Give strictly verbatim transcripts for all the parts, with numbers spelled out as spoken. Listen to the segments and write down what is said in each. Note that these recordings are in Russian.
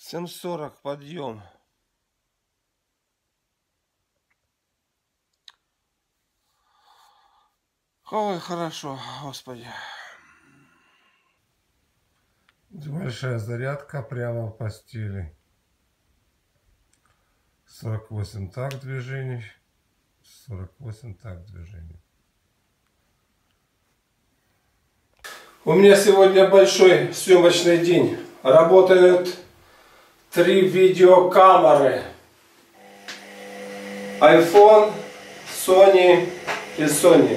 семь сорок подъем. Ой, хорошо, Господи. Большая зарядка прямо в постели. сорок восемь так движений. сорок восемь так движений. У меня сегодня большой съемочный день. Работают три видеокамеры. iPhone, Sony и Sony.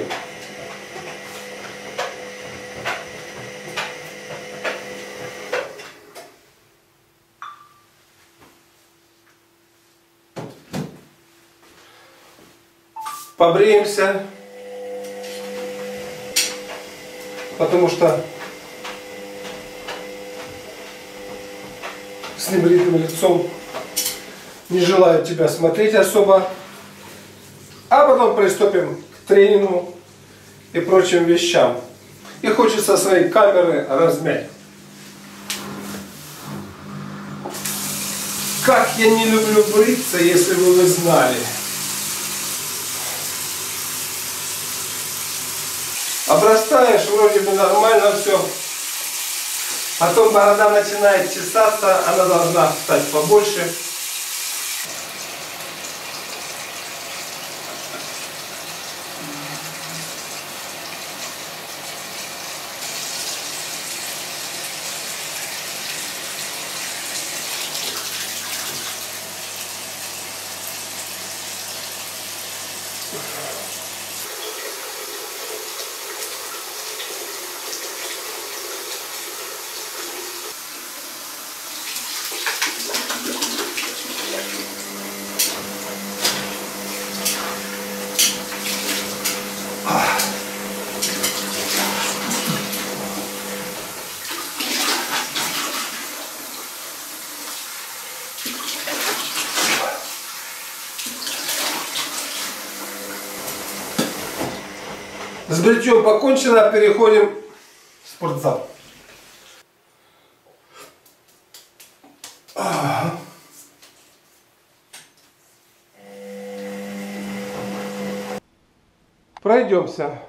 Побреемся, потому что с небритым лицом не желаю тебя смотреть особо. А потом приступим к тренингу и прочим вещам. И хочется свои камеры размять. Как я не люблю бриться, если бы вы знали. Обрастаешь, вроде бы нормально все. Потом борода начинает чесаться, она должна стать побольше. С бритьем покончено, переходим в спортзал. Пройдемся.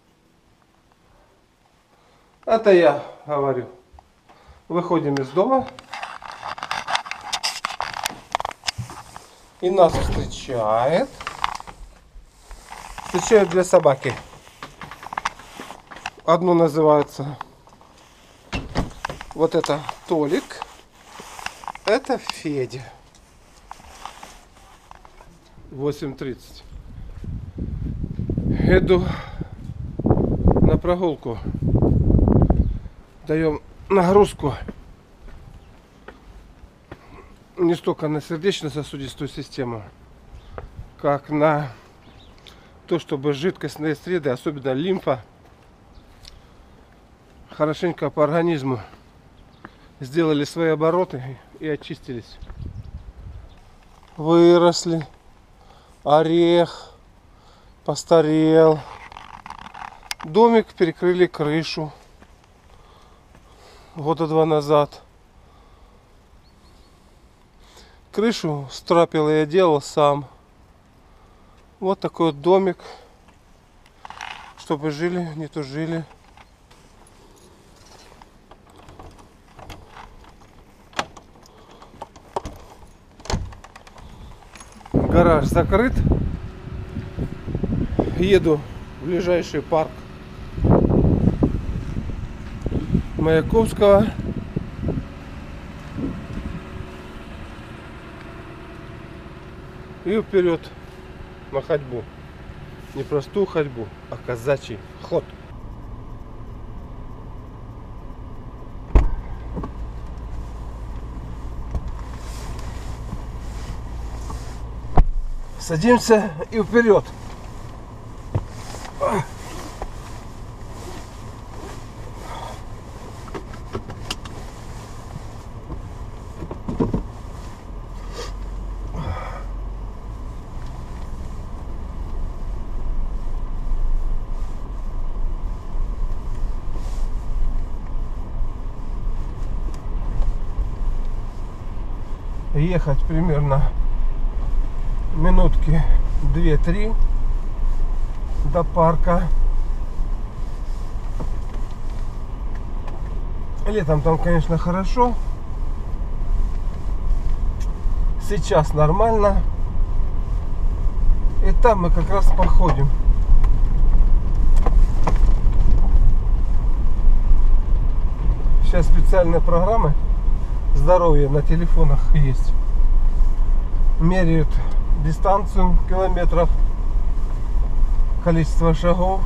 Это я говорю. Выходим из дома. И нас встречает. Встречают две собаки. Одно называется, вот это Толик, это Федя. восемь тридцать. Иду на прогулку. Даем нагрузку не столько на сердечно-сосудистую систему, как на то, чтобы жидкостные среды, особенно лимфа, хорошенько по организму сделали свои обороты и очистились. Выросли. Орех постарел. Домик перекрыли крышу года два назад. Крышу страпил я делал сам. Вот такой вот домик, чтобы жили, не тужили. Гараж закрыт. Еду в ближайший парк Маяковского. И вперед на ходьбу. Не простую ходьбу, а казачий ход. Садимся и вперед. ехать примерно минутки две-три до парка. Летом там, конечно, хорошо. Сейчас нормально. И там мы как раз походим. Сейчас специальные программы здоровья на телефонах есть. Меряют дистанцию километров, количество шагов.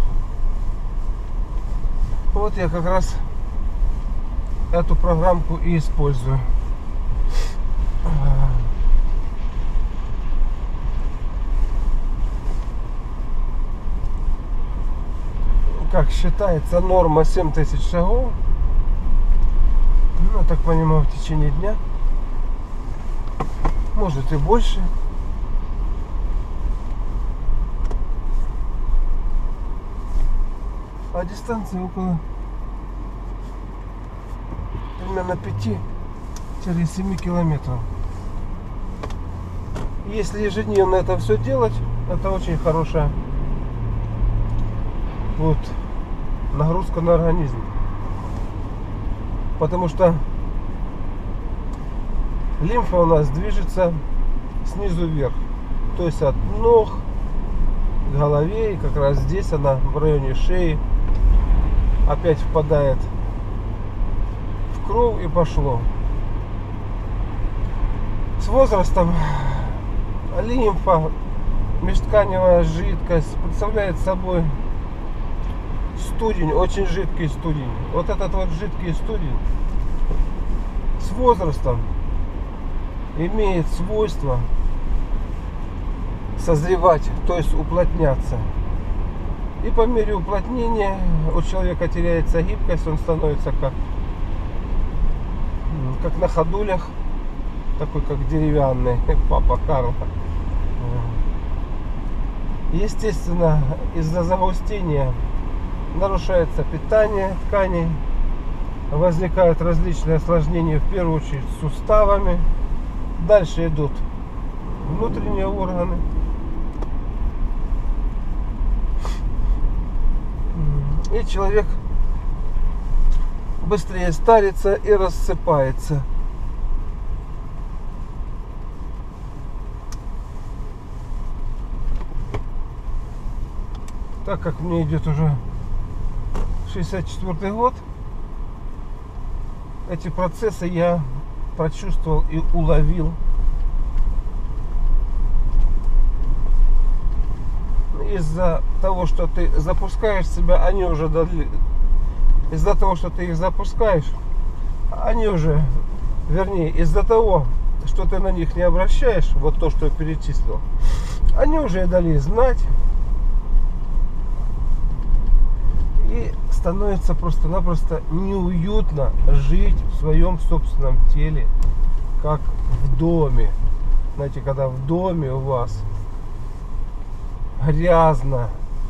Вот я как раз эту программку и использую. Как считается, норма семь тысяч шагов. Ну, я так понимаю, в течение дня. Может и больше. А дистанция около примерно пяти-семи километров. Если ежедневно это все делать, это очень хорошая вот нагрузка на организм. Потому что лимфа у нас движется снизу вверх. То есть от ног к голове. И как раз здесь она в районе шеи опять впадает в кровь и пошло. С возрастом лимфа, межтканевая жидкость представляет собой студень, очень жидкий студень. Вот этот вот жидкий студень с возрастом имеет свойство созревать, то есть уплотняться. И по мере уплотнения у человека теряется гибкость, он становится как, как на ходулях, такой как деревянный папа Карло. Естественно, из-за загустения нарушается питание тканей, возникают различные осложнения, в первую очередь с суставами. Дальше идут внутренние органы. И человек быстрее старится и рассыпается. Так как мне идет уже шестьдесят четвёртый год, эти процессы я прочувствовал и уловил. Из-за того, что ты запускаешь себя, они уже дали. Из-за того, что ты их запускаешь, они уже, вернее, из-за того, что ты на них не обращаешь, вот то, что я перечислил, они уже дали знать. И становится просто-напросто неуютно жить в своем собственном теле, как в доме. Знаете, когда в доме у вас грязно,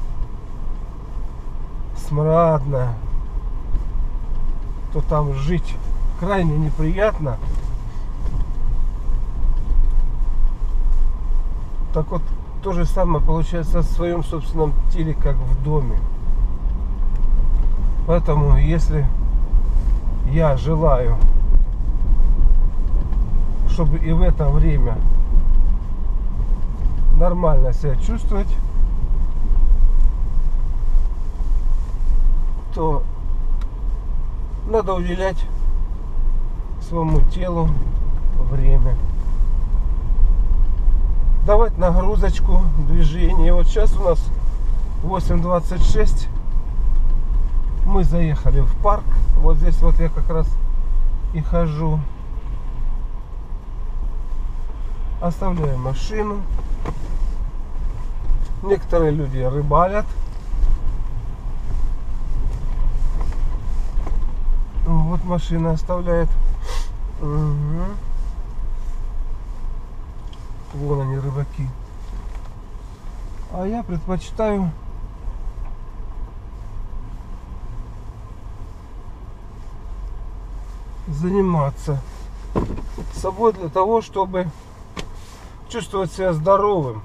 смрадно, то там жить крайне неприятно. Так вот, то же самое получается в своем собственном теле, как в доме. Поэтому, если я желаю, чтобы и в это время нормально себя чувствовать, то надо уделять своему телу время, давать нагрузочку, движение. Вот сейчас у нас восемь двадцать шесть. Мы заехали в парк. Вот здесь вот я как раз и хожу. Оставляю машину. Некоторые люди рыбалят. Вот машина оставляет. Угу. Вон они, рыбаки. А я предпочитаю заниматься с собой для того, чтобы чувствовать себя здоровым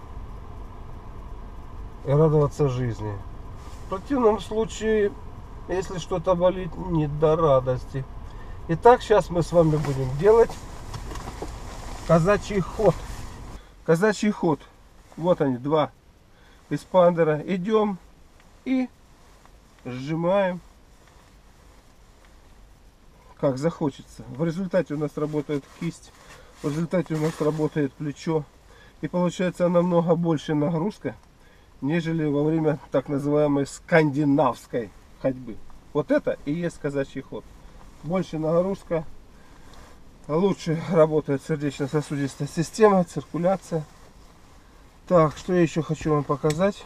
и радоваться жизни. В противном случае, если что-то болит, не до радости. Итак, сейчас мы с вами будем делать казачий ход. Казачий ход. Вот они, два эспандера. Идем и сжимаем, как захочется. В результате у нас работает кисть, в результате у нас работает плечо. И получается намного больше нагрузка, нежели во время так называемой скандинавской ходьбы. Вот это и есть казачий ход. Больше нагрузка, лучше работает сердечно-сосудистая система, циркуляция. Так, что я еще хочу вам показать.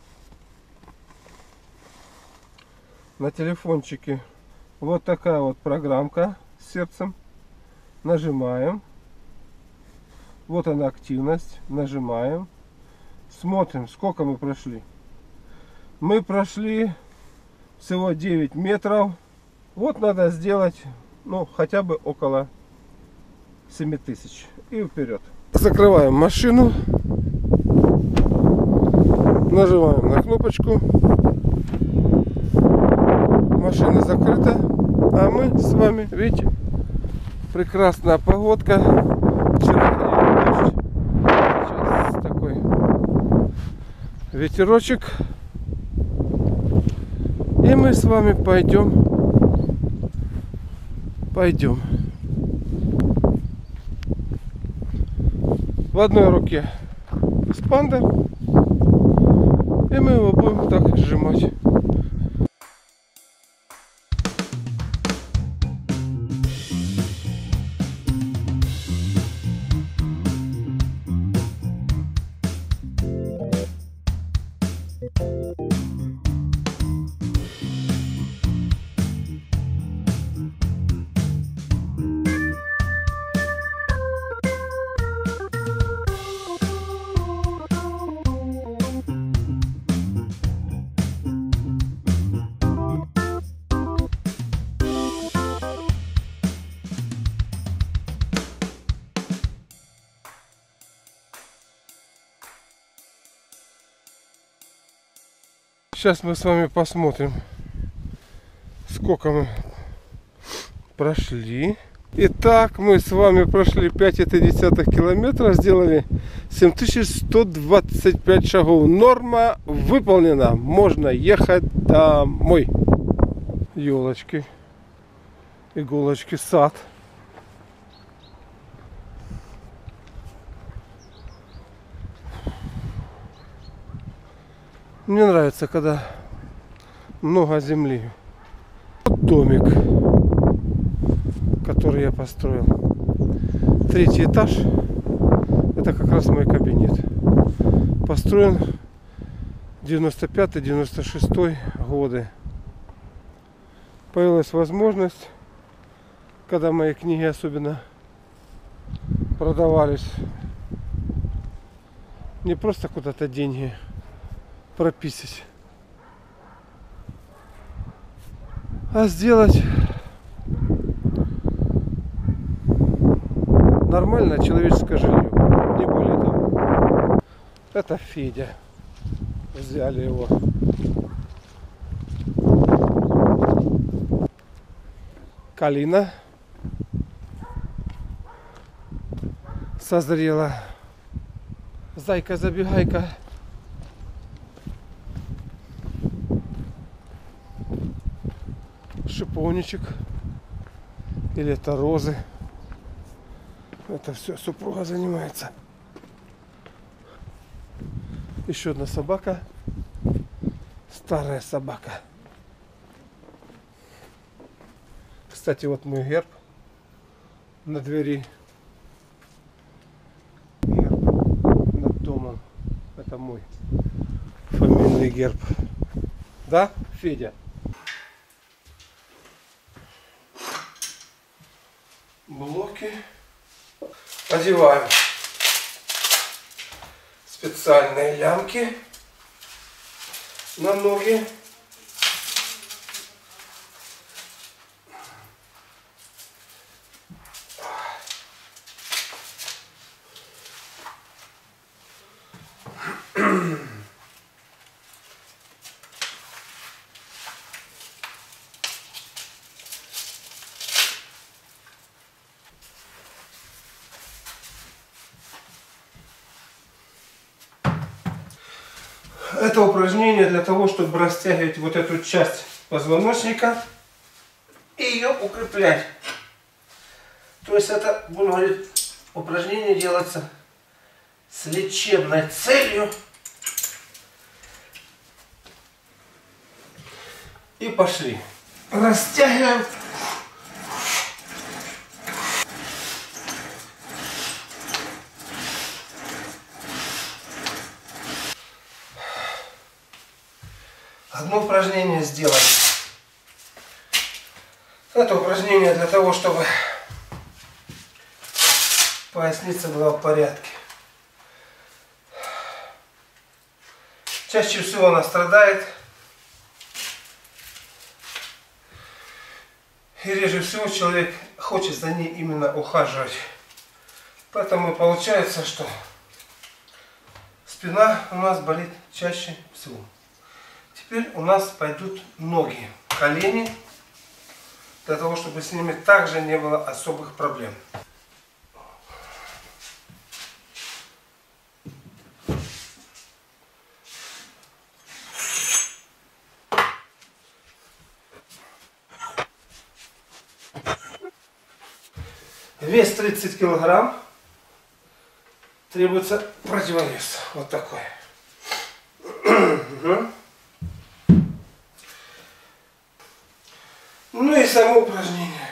На телефончике вот такая вот программка с сердцем. Нажимаем. Вот она, активность. Нажимаем. Смотрим, сколько мы прошли. Мы прошли всего девять метров. Вот надо сделать, ну, хотя бы около семи тысяч. И вперед. Закрываем машину. Нажимаем на кнопочку. Машина закрыта. А мы с вами, видите, прекрасная погодка. Вчера дождь. Сейчас такой ветерочек. И мы с вами пойдем. Пойдем. В одной руке эспандер. И мы его будем так сжимать. Сейчас мы с вами посмотрим, сколько мы прошли. Итак, мы с вами прошли пять и три десятых километра, сделали семь тысяч сто двадцать пять шагов. Норма выполнена. Можно ехать домой. Елочки, иголочки, сад. Мне нравится, когда много земли. Вот домик, который я построил. Третий этаж. Это как раз мой кабинет. Построен девяносто пятый девяносто шестой годы. Появилась возможность, когда мои книги особенно продавались, не просто куда-то деньги прописать, а сделать нормальное человеческое жилье, не более того. Это Федя, взяли его. Калина созрела. Зайка-забегайка. Шиповничек. Или это розы. Это все супруга занимается. Еще одна собака. Старая собака. Кстати, вот мой герб на двери. Герб над домом. Это мой фамильный герб. Да, Федя? Блоки. Одеваем специальные лямки на ноги. Это упражнение для того, чтобы растягивать вот эту часть позвоночника и ее укреплять. То есть это, будем говорить, упражнение делается с лечебной целью. И пошли. Растягиваем. Одно упражнение сделали. Это упражнение для того, чтобы поясница была в порядке. Чаще всего она страдает. И реже всего человек хочет за ней именно ухаживать. Поэтому получается, что спина у нас болит чаще всего. Теперь у нас пойдут ноги, колени, для того, чтобы с ними также не было особых проблем. Вес тридцать килограмм, требуется противовес, вот такой. Ну и само упражнение.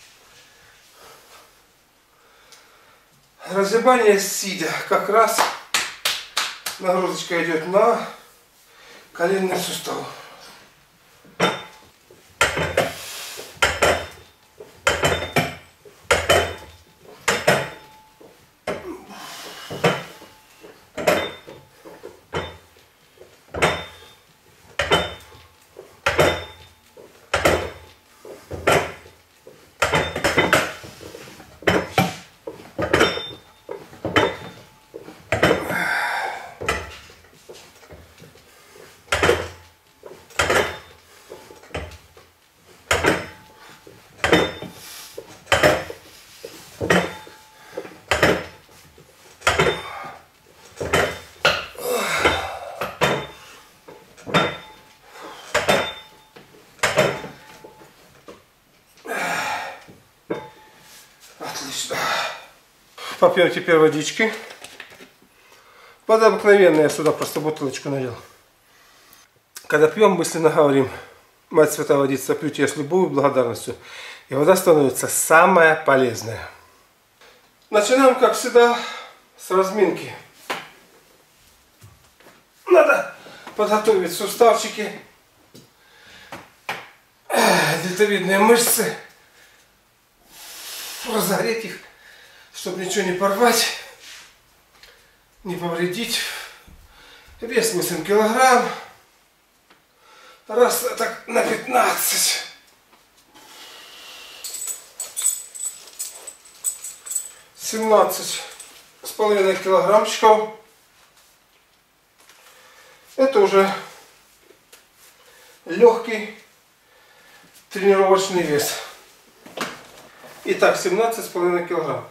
Разгибание сидя. Как раз нагрузочка идет на коленный сустав. Отлично. Попьем теперь водички. Вода обыкновенная, я сюда просто бутылочку налил. Когда пьем, мысленно говорим: Мать Святая Водица, пью тебя с любовью и благодарностью. И вода становится самая полезная. Начинаем, как всегда, с разминки. Надо подготовить суставчики, дельтовидные мышцы, разогреть их, чтобы ничего не порвать, не повредить. Вес восемь килограмм. Раз так на пятнадцать. семнадцать с половиной килограммчиков. Это уже легкий тренировочный вес. Итак, семнадцать с половиной килограмм.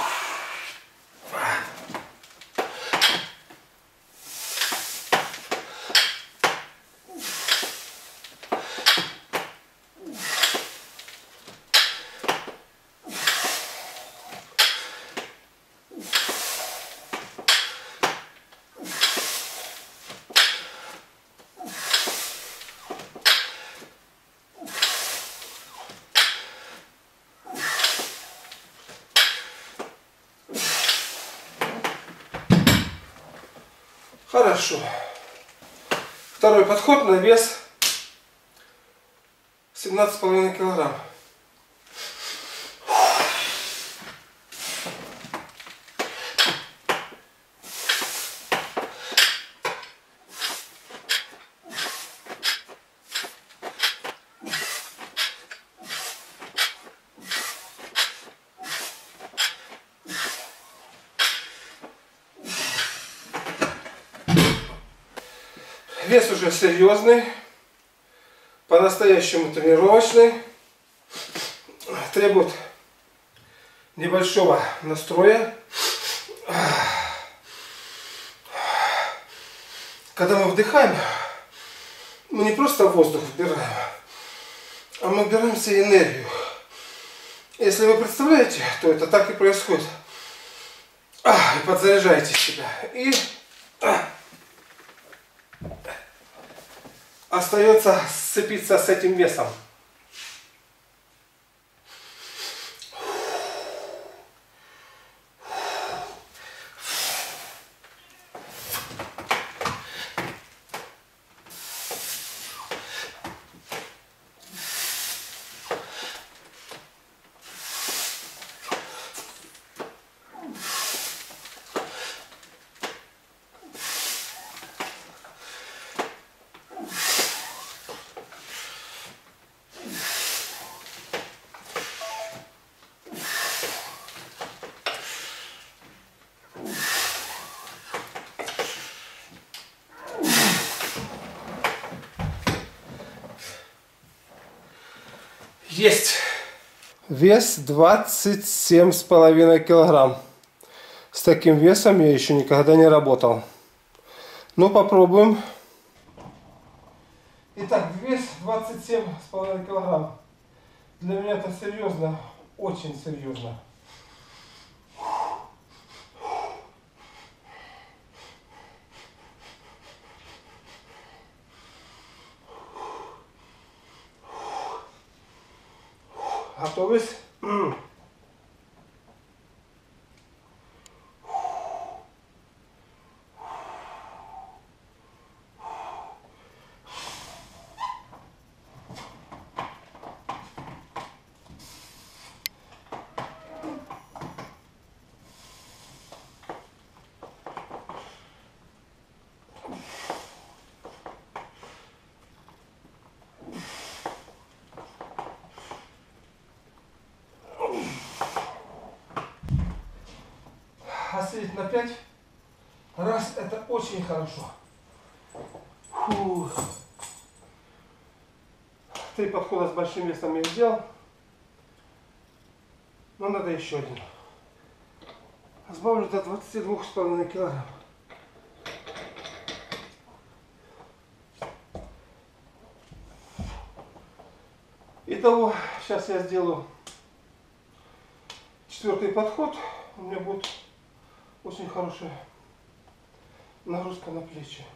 Хорошо. Второй подход на вес семнадцать с половиной килограмм. Вес уже серьезный, по-настоящему тренировочный, требует небольшого настроя. Когда мы вдыхаем, мы не просто воздух вбираем, а мы вбираем себе энергию. Если вы представляете, то это так и происходит. А, и подзаряжаете себя. И а, остается сцепиться с этим весом. Есть. Вес двадцать семь с половиной килограмм. С таким весом я еще никогда не работал. Ну, попробуем. Итак, вес двадцать семь с половиной килограмм. Для меня это серьезно, очень серьезно. Готовность. Осилить на пять раз — это очень хорошо. Фух. Три подхода с большим весом я сделал. Но надо еще один. Сбавлю до двадцати двух с половиной килограмм. Итого, сейчас я сделаю четвертый подход. У меня будет очень хорошая нагрузка на плечи.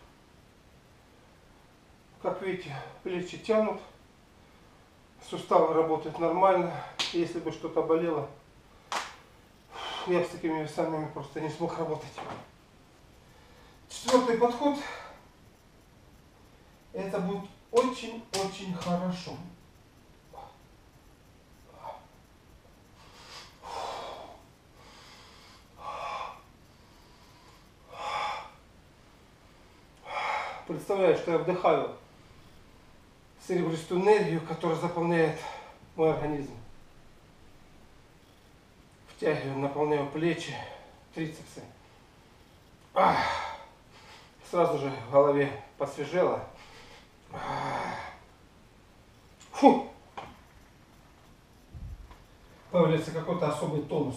Как видите, плечи тянут, суставы работают нормально. Если бы что-то болело, я бы с такими весами просто не смог работать. Четвертый подход. Это будет очень-очень хорошо. Представляю, что я вдыхаю серебристую энергию, которая заполняет мой организм. Втягиваю, наполняю плечи, трицепсы. Ах, сразу же в голове посвежело. Фу! Появляется какой-то особый тонус.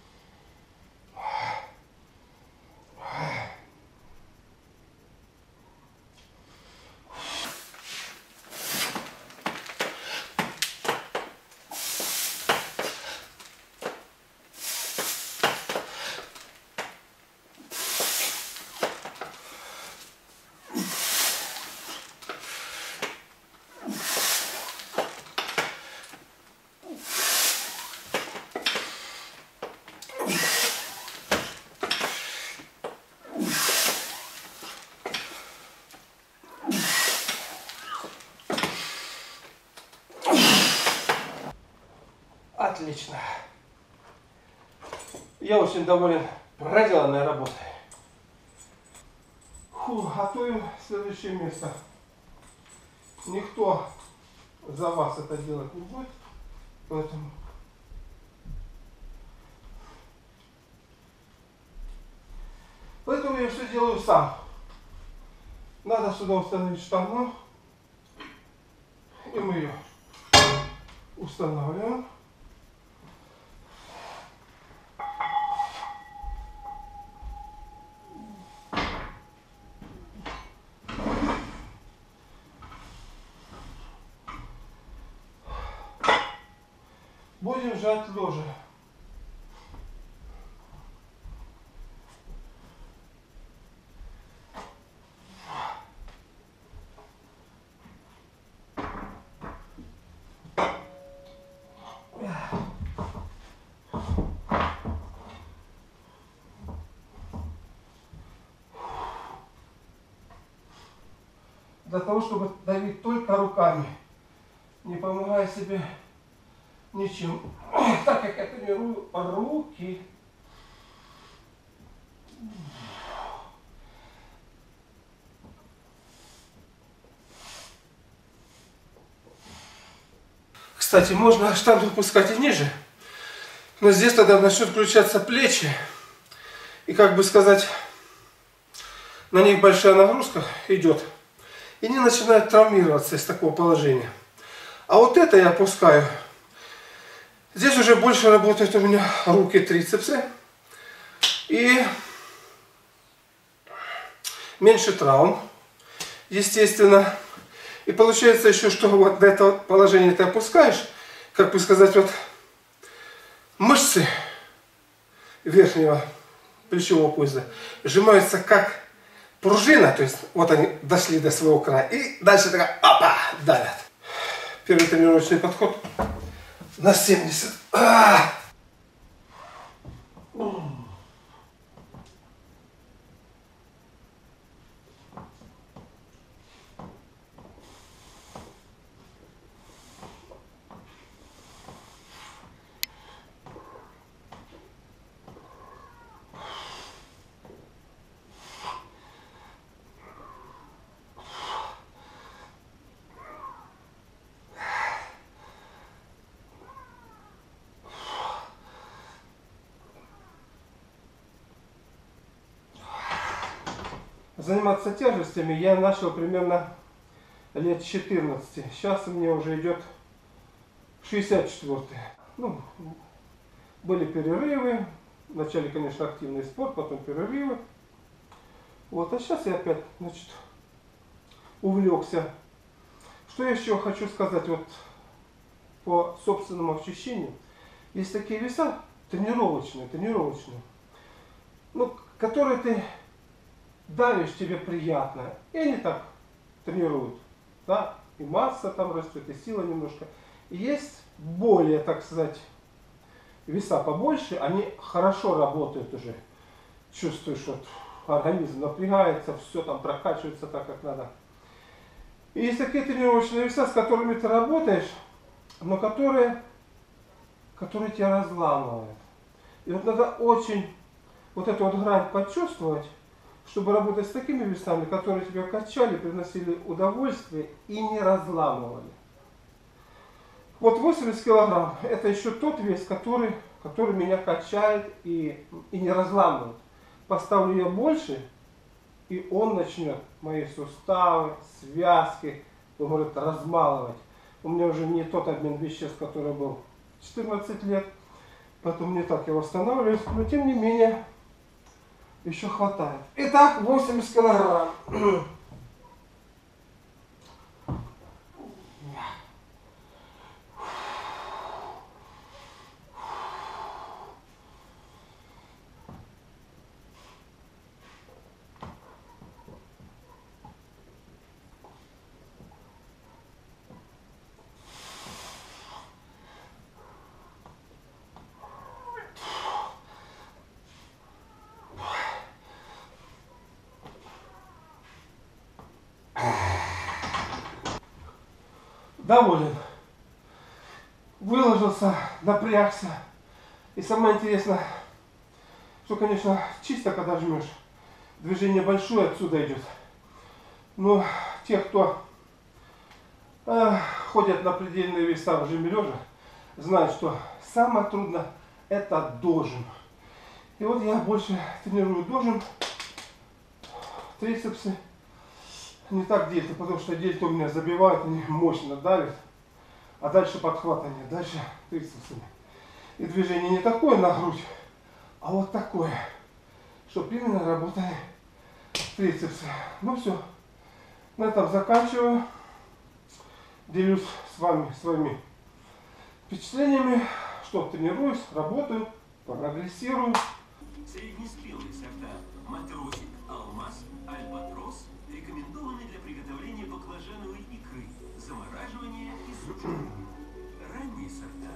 Отлично. Я очень доволен проделанной работой. Фу, готовим следующее место. Никто за вас это делать не будет, поэтому поэтому я все делаю сам. Надо сюда установить штангу. И мы ее устанавливаем. Будем жать лежа. Для того, чтобы давить только руками, не помогая себе ничем. Так как я тренирую руки. Кстати, можно штангу пускать и ниже, но здесь тогда начнут включаться плечи, и, как бы сказать, на них большая нагрузка идет, и они начинают травмироваться из такого положения. А вот это я опускаю. Здесь уже больше работают у меня руки, трицепсы, и меньше травм, естественно. И получается еще, что вот до этого положения ты опускаешь, как бы сказать, вот мышцы верхнего плечевого пояса сжимаются как пружина, то есть вот они дошли до своего края, и дальше такая, опа, давят. Первый тренировочный подход на семьдесят. А! Заниматься тяжестями я начал примерно лет четырнадцати. Сейчас у меня уже идет шестьдесят четвёртый. Ну, были перерывы. Вначале, конечно, активный спорт, потом перерывы. Вот, а сейчас я опять, значит, увлекся. Что я еще хочу сказать, вот по собственному ощущению. Есть такие веса тренировочные, тренировочные, ну, которые ты давишь, тебе приятно, и они так тренируют, да, и масса там растет, и сила немножко. И есть более, так сказать, веса побольше, они хорошо работают уже, чувствуешь, вот организм напрягается, все там прокачивается так, как надо. И есть такие тренировочные веса, с которыми ты работаешь, но которые, которые тебя разламывают. И вот надо очень вот эту вот грань почувствовать, чтобы работать с такими весами, которые тебя качали, приносили удовольствие и не разламывали. Вот восемьдесят килограмм – это еще тот вес, который, который меня качает и, и не разламывает. Поставлю я больше, и он начнет мои суставы, связки, он может размалывать. У меня уже не тот обмен веществ, который был четырнадцать лет, поэтому не так я восстанавливаюсь, но тем не менее еще хватает. Итак, восемьдесят килограмм. Доволен. Выложился, напрягся. И самое интересное, что, конечно, чисто когда жмешь, движение большое отсюда идет. Но те, кто э, ходят на предельные веса в жиме лежа, знают, что самое трудное это дожим. И вот я больше тренирую дожим, трицепсы Не так дельта, потому что дельта у меня забивает, они мощно давят. А дальше подхвата нет, дальше трицепсами. И движение не такое на грудь, а вот такое. Чтобы именно работали трицепсы. Ну все, на этом заканчиваю. Делюсь с вами своими впечатлениями, что тренируюсь, работаю, прогрессирую. Среднеспелые сорта матросик, алмаз, альбатрос рекомендованы для приготовления баклажановой икры, замораживания и сушки. Ранние сорта.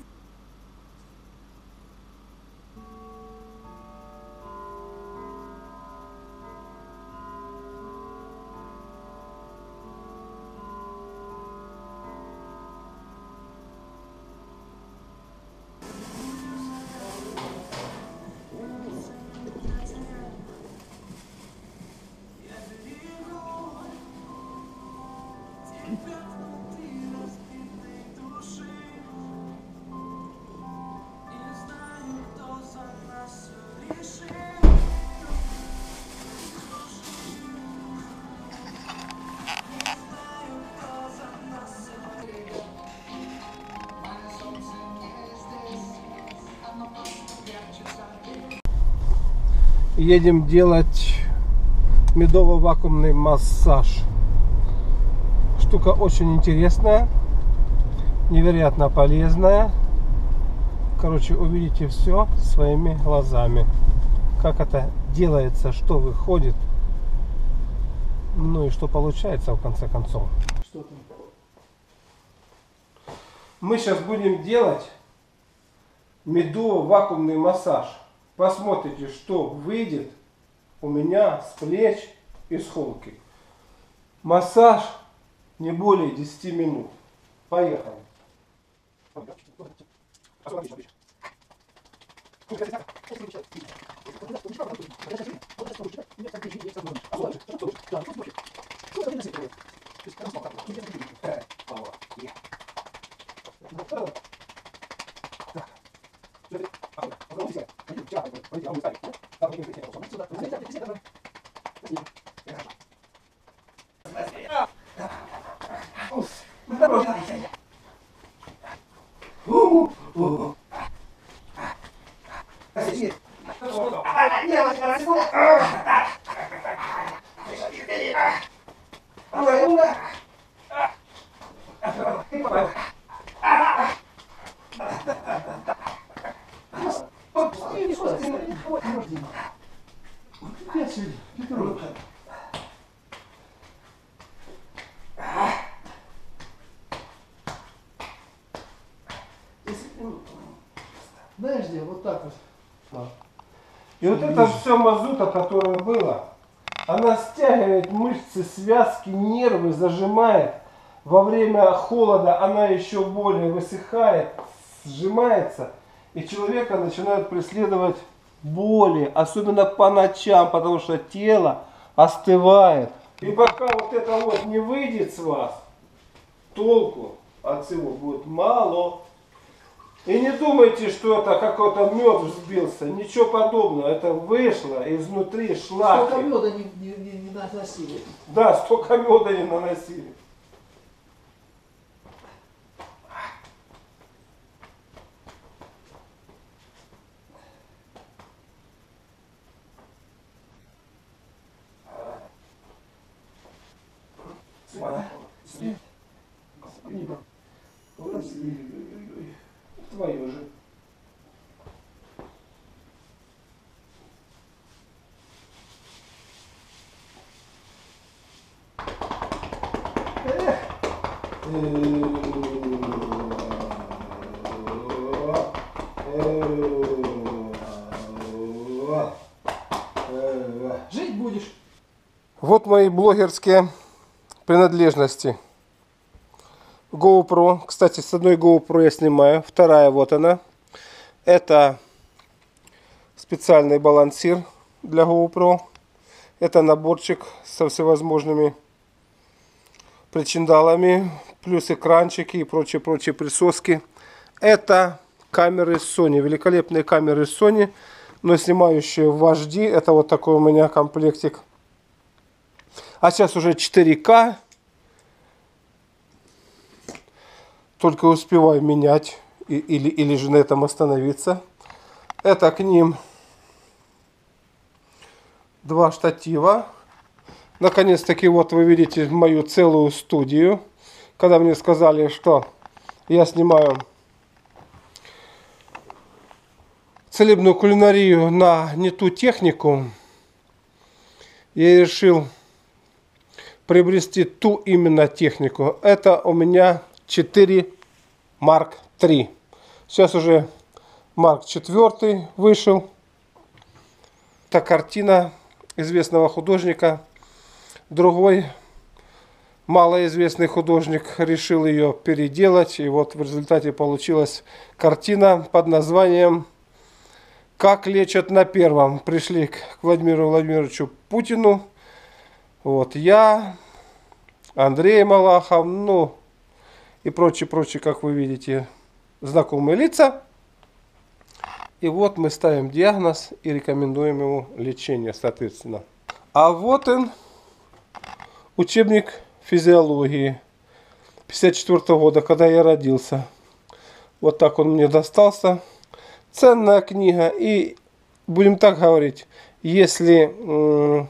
Едем делать медово-вакуумный массаж. Штука очень интересная, невероятно полезная. Короче, увидите все своими глазами. Как это делается, что выходит, ну и что получается в конце концов. Что там? Мы сейчас будем делать медово-вакуумный массаж. Посмотрите, что выйдет у меня с плеч и с холки. Массаж не более десяти минут. Поехали. Знаешь, где? Вот так вот. И вот это все мазута, которая была, она стягивает мышцы, связки, нервы, зажимает. Во время холода она еще более высыхает, сжимается. И человека начинают преследовать боли, особенно по ночам, потому что тело остывает. И пока вот это вот не выйдет с вас, толку от всего будет мало. И не думайте, что это какой-то мед взбился. Ничего подобного. Это вышло изнутри шлаки. Столько меда не, не, не, не наносили. Да, столько меда не наносили. Твое же. Жить будешь. Вот мои блогерские принадлежности. GoPro. Кстати, с одной GoPro я снимаю. Вторая вот она. Это специальный балансир для GoPro. Это наборчик со всевозможными причиндалами. Плюс экранчики и прочие-прочие присоски. Это камеры Sony. Великолепные камеры Sony. Но снимающие в эйч ди. Это вот такой у меня комплектик. А сейчас уже четыре ка. Только успеваю менять или, или же на этом остановиться. Это к ним два штатива. Наконец-таки вот вы видите мою целую студию. Когда мне сказали, что я снимаю целебную кулинарию на не ту технику, я решил приобрести ту именно технику. Это у меня четыре марк три. Сейчас уже марк четыре вышел. Это картина известного художника. Другой малоизвестный художник решил ее переделать. И вот в результате получилась картина под названием «Как лечат на первом». Пришли к Владимиру Владимировичу Путину. Вот я, Андрей Малахов, ну и прочие, прочие, как вы видите, знакомые лица. И вот мы ставим диагноз и рекомендуем ему лечение, соответственно. А вот он, учебник физиологии пятьдесят четвёртого года, когда я родился. Вот так он мне достался. Ценная книга. И будем так говорить, если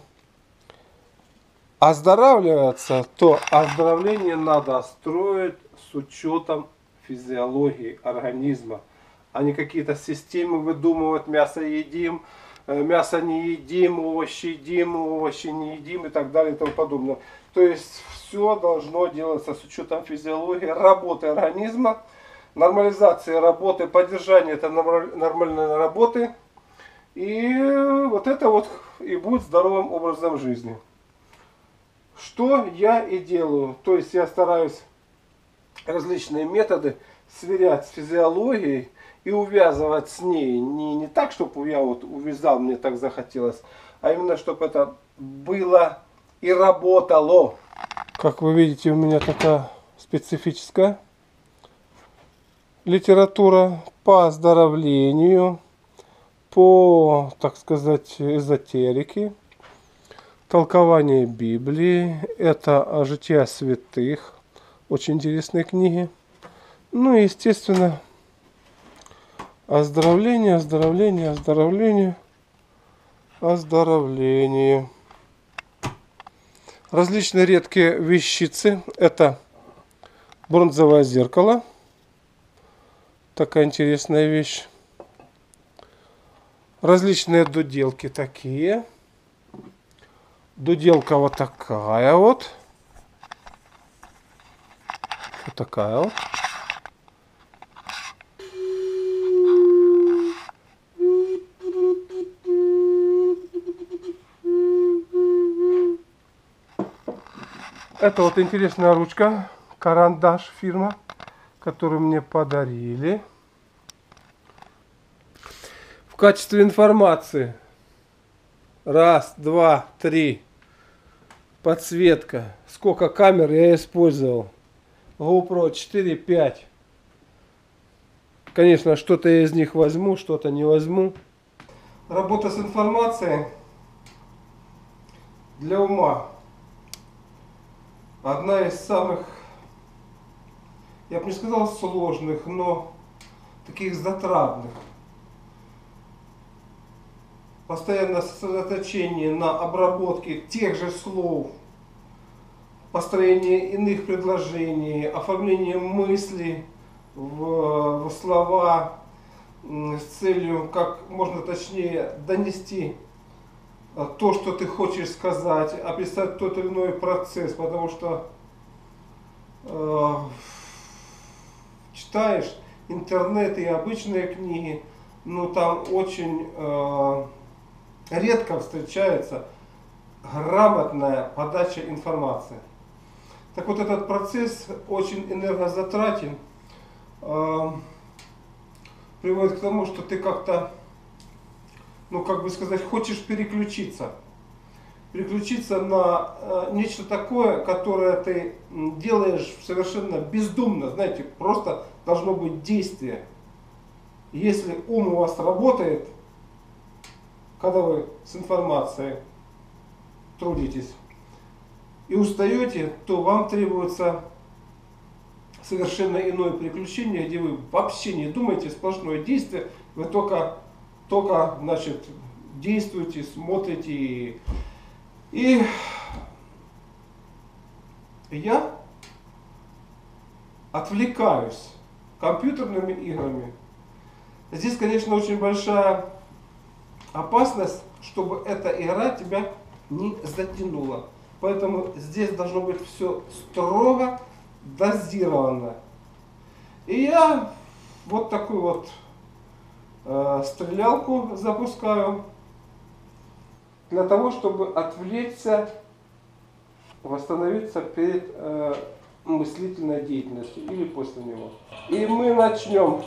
оздоравливаться, то оздоровление надо строить с учетом физиологии организма, а не какие-то системы выдумывать: мясо едим, мясо не едим, овощи едим, овощи не едим и так далее и тому подобное. То есть все должно делаться с учетом физиологии, работы организма, нормализации работы, поддержания этой нормальной работы. И вот это вот и будет здоровым образом жизни. Что я и делаю. То есть я стараюсь различные методы сверять с физиологией и увязывать с ней. Не, не так, чтобы я вот увязал, мне так захотелось, а именно, чтобы это было и работало. Как вы видите, у меня такая специфическая литература по оздоровлению, по, так сказать, эзотерике, толкование Библии, это «Жития святых», очень интересные книги. Ну и, естественно, оздоровление, оздоровление, оздоровление, оздоровление. Различные редкие вещицы. Это бронзовое зеркало. Такая интересная вещь. Различные дуделки такие. Дуделка вот такая вот. Вот такая вот. Это вот интересная ручка, карандаш фирма, которую мне подарили. В качестве информации. Раз, два, три. Подсветка. Сколько камер я использовал. GoPro четыре, пять. Конечно, что-то я из них возьму, что-то не возьму. Работа с информацией для ума. Одна из самых, я бы не сказал сложных, но таких затратных. Постоянное сосредоточение на обработке тех же слов, построение иных предложений, оформление мыслей в, в слова с целью как можно точнее донести то, что ты хочешь сказать, описать тот или иной процесс, потому что э, читаешь интернет и обычные книги, но там очень э, редко встречается грамотная подача информации. Так вот, этот процесс очень энергозатратен, э, приводит к тому, что ты как-то, ну как бы сказать, хочешь переключиться. Переключиться на э, нечто такое, которое ты делаешь совершенно бездумно. Знаете, просто должно быть действие. Если ум у вас работает, когда вы с информацией трудитесь, и устаете, то вам требуется совершенно иное приключение, где вы вообще не думаете, сплошное действие, вы только, только значит, действуете, смотрите. И, и я отвлекаюсь компьютерными играми. Здесь, конечно, очень большая опасность, чтобы эта игра тебя не затянула. Поэтому здесь должно быть все строго дозировано. И я вот такую вот э, стрелялку запускаю для того, чтобы отвлечься, восстановиться перед э, мыслительной деятельностью или после него. И мы начнем.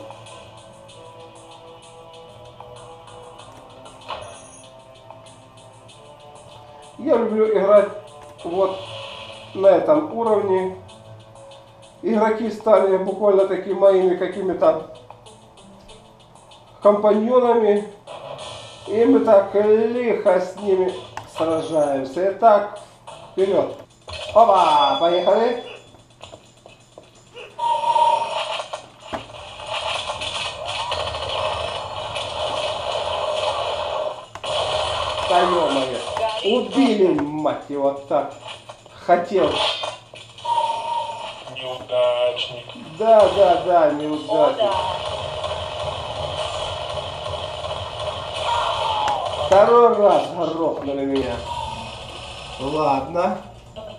Я люблю играть вот на этом уровне. Игроки стали буквально такими моими какими-то компаньонами. И мы так лихо с ними сражаемся. Итак, вперед. Опа, поехали. Да ё-моё. Убили, мать его, так. Хотел. Неудачник. Да, да, да, неудачник. Второй раз грохнули меня. Ладно.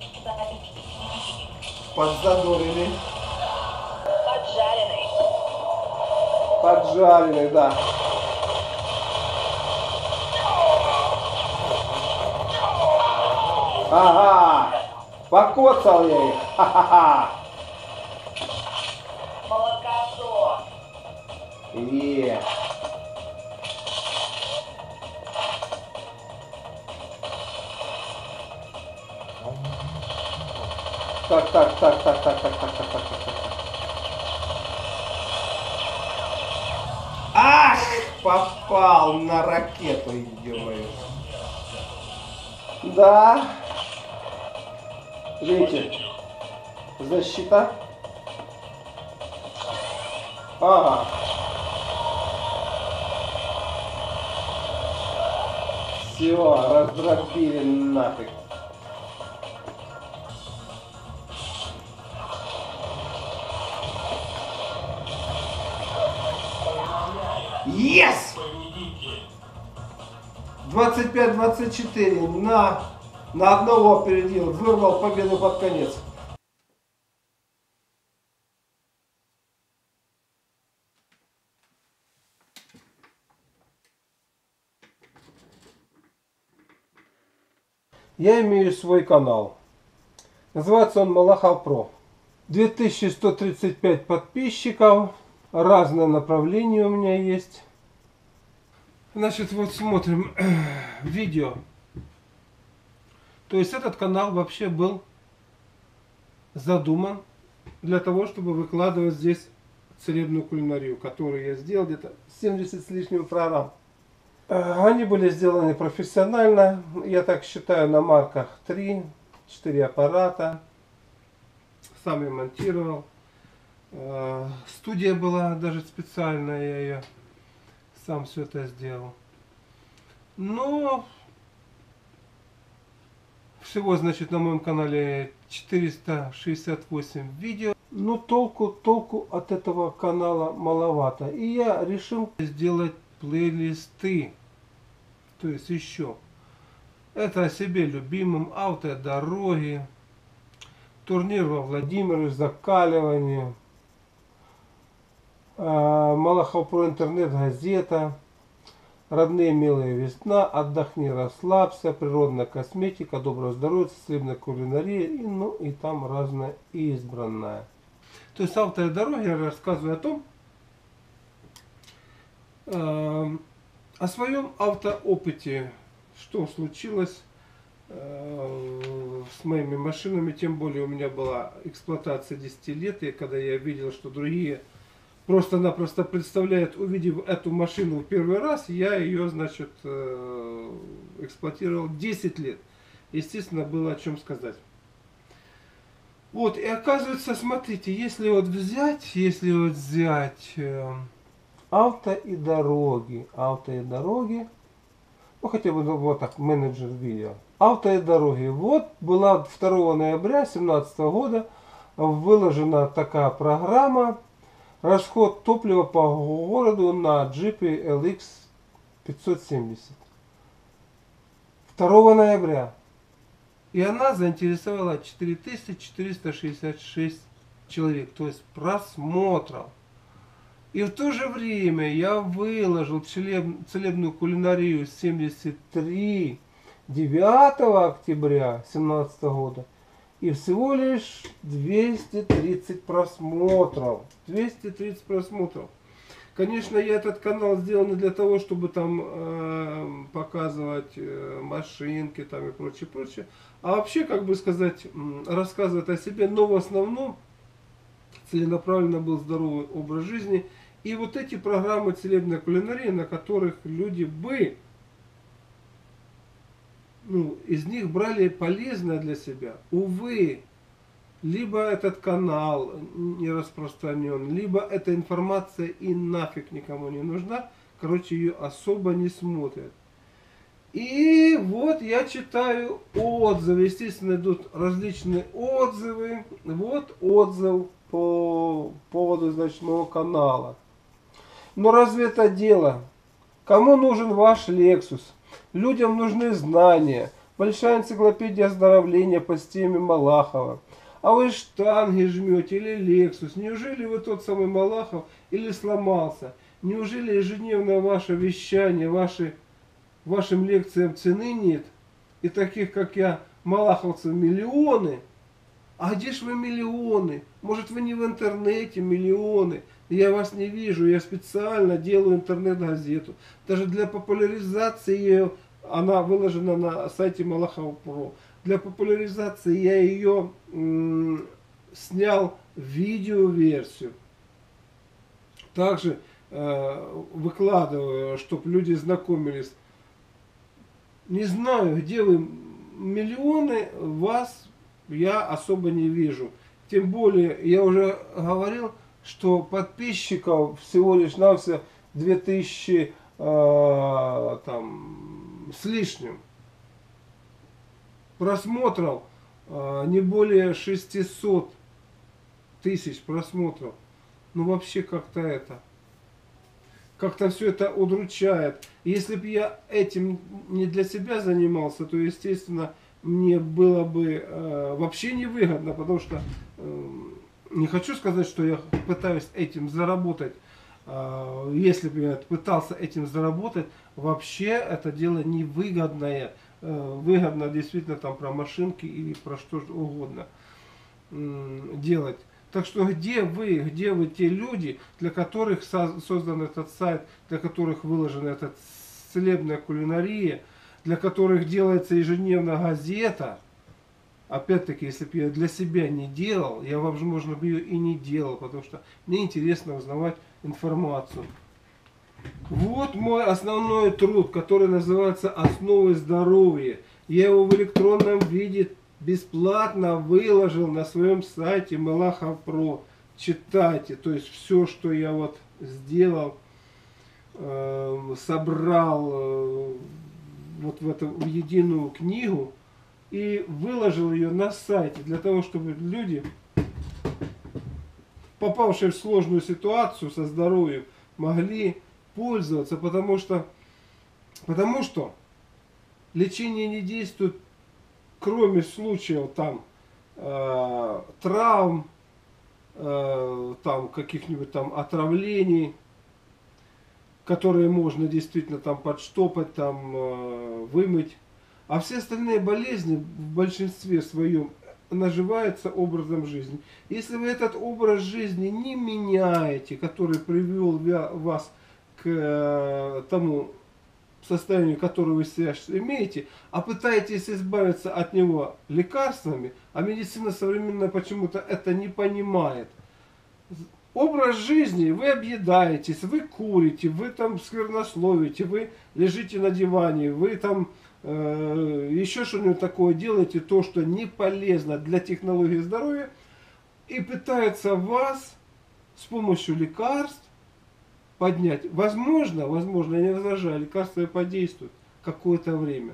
Подзадорили. Поджаренный. Поджаренный, да. Ага, покоцал я их. Ха-ха-ха. Молокосос. Е. Так, так, так, так, так, так, так, так, так, так, так. Ах, попал на ракету, ё-моё. Да. Видите? Защита. Ага. Все, раздробили нафиг. Yes! двадцать пять двадцать четыре на, на одного опередил, вырвал победу под конец. Я имею свой канал. Называется он Малахов Про. две тысячи сто тридцать пять подписчиков. Разные направления у меня есть. Значит, вот смотрим видео. То есть этот канал вообще был задуман для того, чтобы выкладывать здесь целебную кулинарию, которую я сделал где-то семьдесят с лишним программ. Они были сделаны профессионально, я так считаю, на марках три-четыре аппарата. Сам я монтировал. Студия была даже специальная, я ее сам все это сделал. Но всего, значит, на моем канале четыреста шестьдесят восемь видео. Но толку, толку от этого канала маловато. И я решил сделать плейлисты. То есть еще. Это о себе любимом, автодороги, турнир во Владимире, закаливание, Малахов Про интернет-газета, родные милые весна, отдохни, расслабься, природная косметика, доброго здоровья, целебная кулинария, и, ну и там разное избранное. То есть автодороги я рассказываю о том, э, о своем автоопыте, что случилось э, с моими машинами, тем более у меня была эксплуатация десять лет, и когда я видел, что другие просто-напросто представляют, увидев эту машину в первый раз, я ее, значит, э, эксплуатировал десять лет. Естественно, было о чем сказать. Вот, и оказывается, смотрите, если вот взять, если вот взять э, авто и дороги, авто и дороги, ну хотя бы ну, вот так, менеджер видео, авто и дороги, вот была второго ноября две тысячи семнадцатого года выложена такая программа, расход топлива по городу на джипе эл икс пятьсот семьдесят. второго ноября. И она заинтересовала четыре тысячи четыреста шестьдесят шесть человек, то есть просмотров. И в то же время я выложил целеб, целебную кулинарию семьдесят три девятого октября две тысячи семнадцатого года. И всего лишь двести тридцать просмотров. двести тридцать просмотров. Конечно, я этот канал сделал не для того, чтобы там э, показывать э, машинки там и прочее, прочее. А вообще, как бы сказать, рассказывать о себе, но в основном целенаправленно был здоровый образ жизни. И вот эти программы целебной кулинарии, на которых люди бы, ну, из них брали полезное для себя. Увы, либо этот канал не распространен, либо эта информация и нафиг никому не нужна. Короче, ее особо не смотрят. И вот я читаю отзывы. Естественно, идут различные отзывы. Вот отзыв по поводу, значит, моего канала. Но разве это дело? Кому нужен ваш Lexus? Людям нужны знания. Большая энциклопедия оздоровления по системе Малахова. А вы штанги жмете или Lexus? Неужели вы тот самый Малахов или сломался? Неужели ежедневное ваше вещание, ваши, вашим лекциям цены нет? И таких, как я, малаховцев миллионы? А где ж вы миллионы? Может, вы не в интернете миллионы? Я вас не вижу, я специально делаю интернет-газету. Даже для популяризации ее, она выложена на сайте Малахов Про. Для популяризации я ее м, снял видеоверсию. Также э, выкладываю, чтобы люди знакомились. Не знаю, где вы миллионы, вас я особо не вижу. Тем более, я уже говорил, что подписчиков всего лишь навсего две тысячи э, там, с лишним. Просмотров э, не более шестисот тысяч просмотров. Ну вообще как-то это. Как-то все это удручает. Если бы я этим не для себя занимался, то естественно мне было бы э, вообще невыгодно, потому что э, не хочу сказать, что я пытаюсь этим заработать. Э, если бы я пытался этим заработать, вообще это дело невыгодное. Э, выгодно действительно там про машинки или про что угодно э, делать. Так что где вы, где вы те люди, для которых создан этот сайт, для которых выложена эта целебная кулинария, для которых делается ежедневно газета. Опять-таки, если бы я для себя не делал, я, возможно, бы ее и не делал, потому что мне интересно узнавать информацию. Вот мой основной труд, который называется «Основы здоровья». Я его в электронном виде бесплатно выложил на своем сайте Малахов Про. Читайте, то есть все, что я вот сделал, э, собрал э, вот в эту в единую книгу и выложил ее на сайте для того, чтобы люди, попавшие в сложную ситуацию со здоровьем, могли пользоваться, потому что, потому что лечение не действует, кроме случаев там э, травм, э, там каких-нибудь там отравлений, которые можно действительно там подштопать, там э, вымыть. А все остальные болезни в большинстве своем наживаются образом жизни. Если вы этот образ жизни не меняете, который привел вас к э, тому состоянию, которое вы сейчас имеете, а пытаетесь избавиться от него лекарствами, а медицина современная почему-то это не понимает. Образ жизни, вы объедаетесь, вы курите, вы там сквернословите, вы лежите на диване, вы там э, еще что-нибудь такое делаете, то, что не полезно для технологии здоровья, и пытаются вас с помощью лекарств поднять. Возможно, возможно, я не возражаю, лекарства подействуют какое-то время.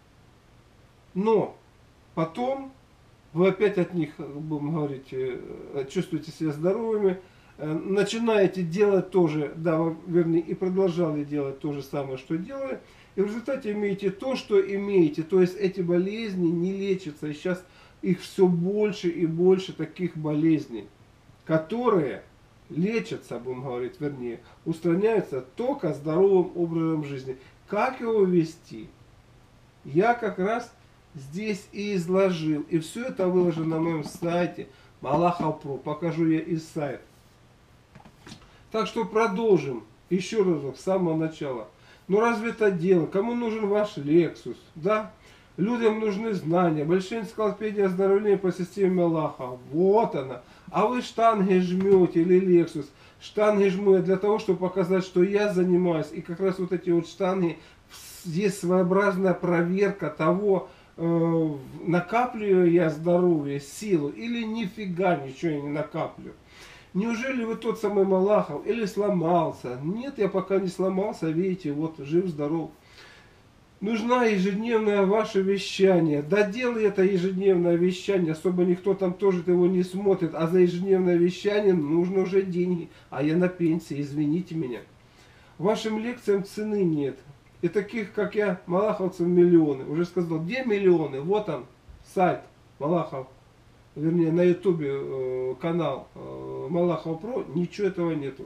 Но потом вы опять от них, будем говорить, чувствуете себя здоровыми, начинаете делать то же, да, вернее, и продолжали делать то же самое, что делали, и в результате имеете то, что имеете. То есть эти болезни не лечатся, и сейчас их все больше и больше таких болезней, которые лечатся, будем говорить, вернее, устраняются только здоровым образом жизни. Как его вести? Я как раз здесь и изложил. И все это выложено на моем сайте Малахов Про. Покажу я и сайт. Так что продолжим. Еще разок, с самого начала. Ну разве это дело? Кому нужен ваш Lexus? Да? Людям нужны знания. Большая энциклопедия оздоровления по системе Малахова. Вот она. А вы штанги жмете или Lexus. Штанги жму я для того, чтобы показать, что я занимаюсь. И как раз вот эти вот штанги, есть своеобразная проверка того, э, накапливаю я здоровье, силу или нифига ничего я не накапливаю. Неужели вы тот самый Малахов или сломался? Нет, я пока не сломался, видите, вот жив-здоров. Нужна ежедневное ваше вещание. Да делай это ежедневное вещание, особо никто там тоже его не смотрит, а за ежедневное вещание нужно уже деньги, а я на пенсии, извините меня. Вашим лекциям цены нет. И таких, как я, малаховцев миллионы. Уже сказал, где миллионы? Вот он, сайт Малахов. Вернее, на ютубе э, канал э, Малахов Про. Ничего этого нету.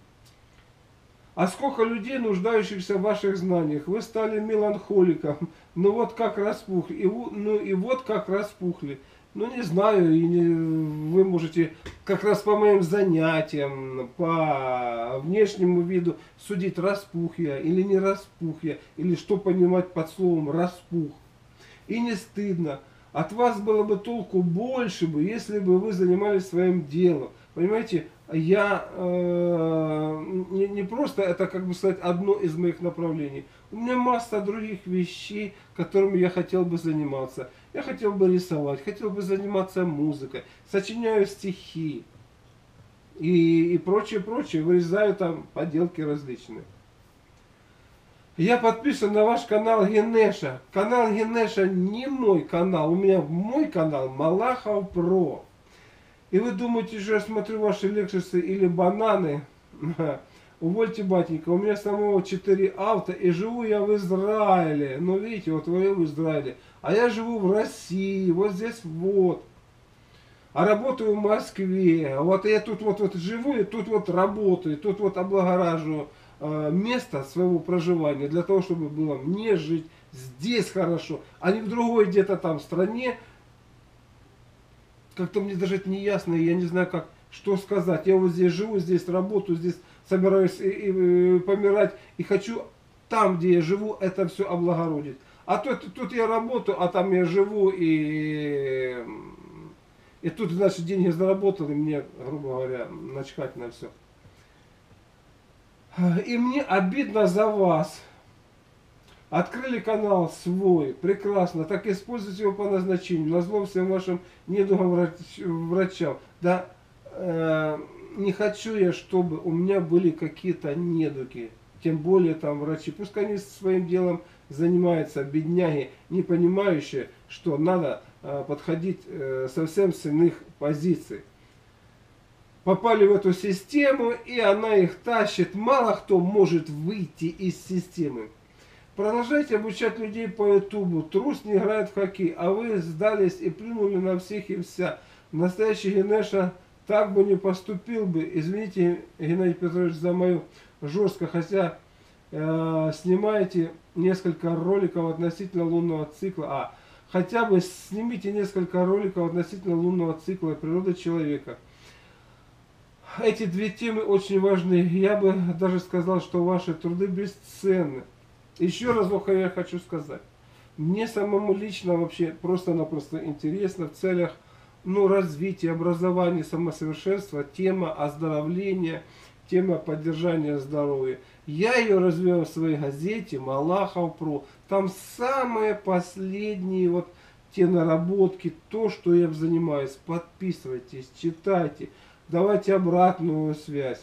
А сколько людей, нуждающихся в ваших знаниях. Вы стали меланхоликом. Ну вот как распухли. И, ну и вот как распухли. Ну не знаю, и не, вы можете как раз по моим занятиям, по внешнему виду судить, распух я или не распух я, или что понимать под словом распух. И не стыдно. От вас было бы толку больше бы, если бы вы занимались своим делом. Понимаете, я э, не, не просто, это как бы сказать, одно из моих направлений. У меня масса других вещей, которыми я хотел бы заниматься. Я хотел бы рисовать, хотел бы заниматься музыкой, сочиняю стихи и, и прочее, прочее. Вырезаю там поделки различные. Я подписан на ваш канал Генеша. Канал Генеша не мой канал. У меня мой канал Малахов Про. И вы думаете, что я смотрю ваши лексусы или бананы? Увольте, батенька. У меня самого четыре авто. И живу я в Израиле. Ну, видите, вот вы в Израиле. А я живу в России. Вот здесь вот. А работаю в Москве. Вот я тут вот, вот живу и тут вот работаю. Тут вот облагораживаю место своего проживания для того, чтобы было мне жить здесь хорошо, а не в другой где-то там стране. Как-то мне даже это не ясно, и я не знаю, как, что сказать. Я вот здесь живу, здесь работаю, здесь собираюсь и, и, и помирать, и хочу там, где я живу, это все облагородить. А тут, тут я работаю, а там я живу, и, и тут, значит, деньги заработал, и мне, грубо говоря, начхать на все. И мне обидно за вас. Открыли канал свой, прекрасно, так используйте его по назначению, назло всем вашим недугам врачам. Да э, не хочу я, чтобы у меня были какие-то недуги, тем более там врачи. Пускай они своим делом занимаются, бедняги, не понимающие, что надо э, подходить э, совсем с иных позиций. Попали в эту систему, и она их тащит. Мало кто может выйти из системы. Продолжайте обучать людей по ютубу. Трус не играет в хоккей, а вы сдались и плюнули на всех и вся. Настоящий Генеша так бы не поступил бы. Извините, Геннадий Петрович, за мою жестко, хотя э, снимаете несколько роликов относительно лунного цикла. А, хотя бы снимите несколько роликов относительно лунного цикла и природы человека. Эти две темы очень важны. Я бы даже сказал, что ваши труды бесценны. Еще разок я хочу сказать. Мне самому лично вообще просто-напросто интересно в целях ну, развития, образования, самосовершенства тема оздоровления тема поддержания здоровья. Я ее развиваю в своей газете Малахов Про. Там самые последние вот те наработки, то, что я занимаюсь. Подписывайтесь, читайте, давайте обратную связь.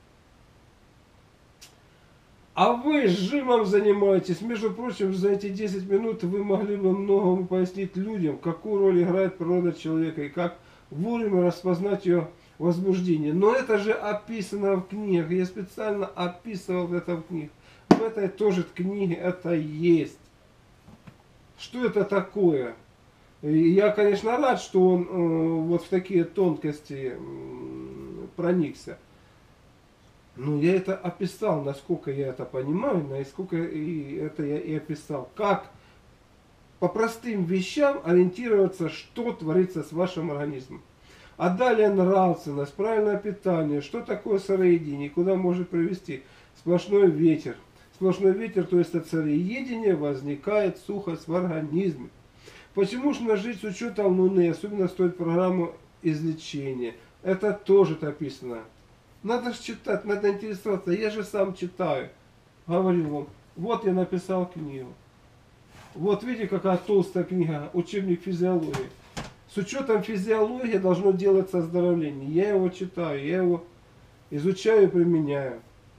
А вы жимом занимаетесь. Между прочим, за эти десять минут вы могли бы многому пояснить людям, какую роль играет природа человека и как вовремя распознать ее возбуждение. Но это же описано в книгах. Я специально описывал это в книгах. В этой тоже книге это есть. Что это такое? И я, конечно, рад, что он э, вот в такие тонкости э, проникся. Ну, я это описал, насколько я это понимаю, насколько и это я и описал. Как по простым вещам ориентироваться, что творится с вашим организмом. А далее нравственность, правильное питание, что такое сыроедение, куда может привести сплошной ветер. Сплошной ветер, то есть от сыроедения возникает сухость в организме. Почему же нужно жить с учетом Луны, особенно стоит программу излечения. Это тоже написано. Надо же читать, надо интересоваться. Я же сам читаю. Говорил вам, вот я написал книгу. Вот видите, какая толстая книга, учебник физиологии. С учетом физиологии должно делаться оздоровление. Я его читаю, я его изучаю и применяю.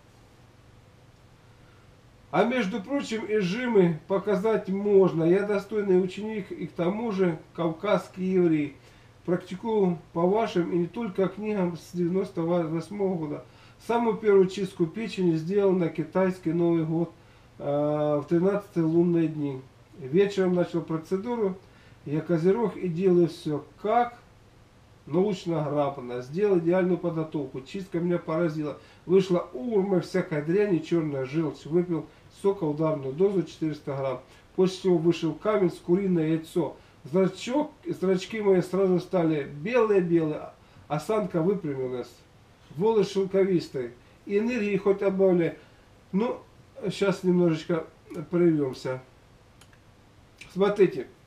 А между прочим, и жимы показать можно. Я достойный ученик и к тому же кавказский еврей. Практикую по вашим и не только книгам с девяносто восьмого года. Самую первую чистку печени сделал на китайский Новый год э, в тринадцатые лунные дни. Вечером начал процедуру. Я козерог и делаю все как научно грамотно. Сделал идеальную подготовку. Чистка меня поразила. Вышла урма всякой дряни, черная желчь. Выпил сока ударную дозу четыреста грамм. После чего вышел камень с куриное яйцо. Зрачок, зрачки мои сразу стали белые-белые. Осанка выпрямилась. Волос шелковистый. И энергии хоть отбавляй. Ну, сейчас немножечко прервемся. Смотрите.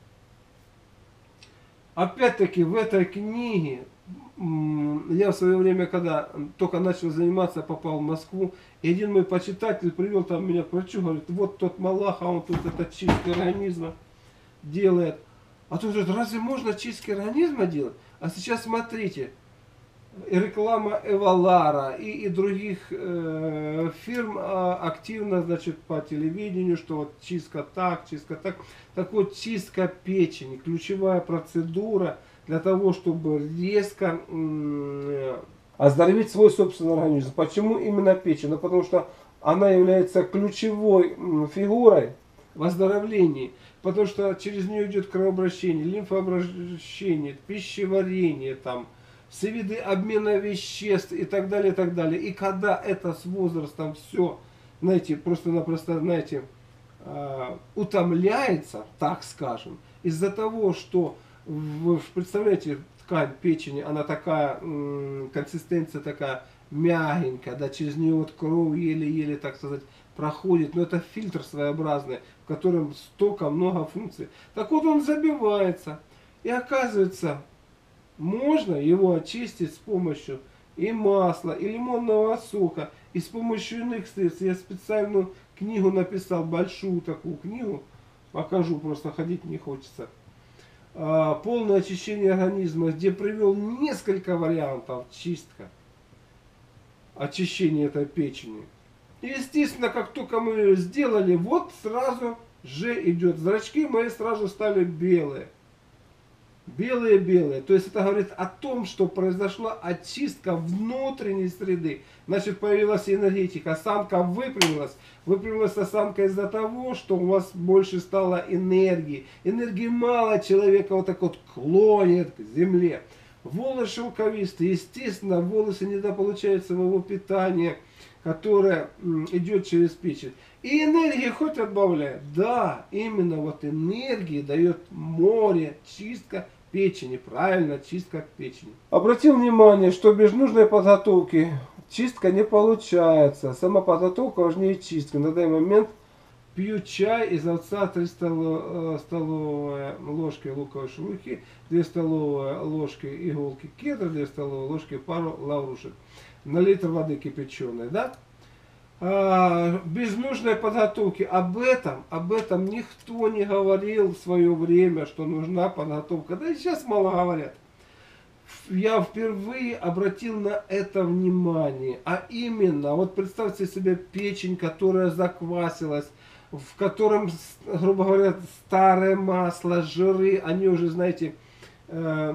Опять-таки в этой книге, я в свое время, когда только начал заниматься, попал в Москву, и один мой почитатель привел там меня к врачу, говорит, вот тот Малах, а он тут это чистка организма делает. А тут говорит, разве можно чистки организма делать? А сейчас смотрите, реклама Эвалара и, и других э, фирм э, активно, значит, по телевидению, что вот чистка так, чистка так. Так вот, чистка печени, ключевая процедура для того, чтобы резко э, оздоровить свой собственный организм. Почему именно печень? Ну, потому что она является ключевой э, фигурой в оздоровлении. Потому что через нее идет кровообращение, лимфообращение, пищеварение, там, все виды обмена веществ и так далее, и так далее. И когда это с возрастом все, знаете, просто-напросто, знаете, э, утомляется, так скажем, из-за того, что, вы представляете, ткань печени, она такая, э, консистенция такая мягенькая, да, через нее вот кровь еле-еле, так сказать, проходит, но это фильтр своеобразный, в котором столько много функций. Так вот он забивается, и оказывается, можно его очистить с помощью и масла, и лимонного сока, и с помощью иных средств. Я специальную книгу написал, большую такую книгу, покажу, просто ходить не хочется. Полное очищение организма, где привел несколько вариантов чистка, очищения этой печени. И естественно, как только мы ее сделали, вот сразу же идет. Зрачки мои сразу стали белые. Белые-белые. То есть это говорит о том, что произошла очистка внутренней среды. Значит, появилась энергетика. Осанка выпрямилась. Выпрямилась осанка из-за того, что у вас больше стало энергии. Энергии мало, человека вот так вот клонит к земле. Волос шелковистый. Естественно, волосы недополучаются в его питание, которое идет через печень. И энергии хоть отбавляет. Да, именно вот энергии дает море, чистка печени. Правильно, чистка печени. Обратил внимание, что без нужной подготовки чистка не получается. Сама подготовка важнее чистки. На данный момент пью чай из овса три столовые ложки луковой шелухи, две столовые ложки иголки кедра, две столовые ложки пару лаврушек. на литр воды кипяченой, да? А, без нужной подготовки. Об этом, об этом никто не говорил в свое время, что нужна подготовка. Да и сейчас мало говорят. Я впервые обратил на это внимание. А именно, вот представьте себе печень, которая заквасилась, в котором, грубо говоря, старое масло, жиры, они уже, знаете, э,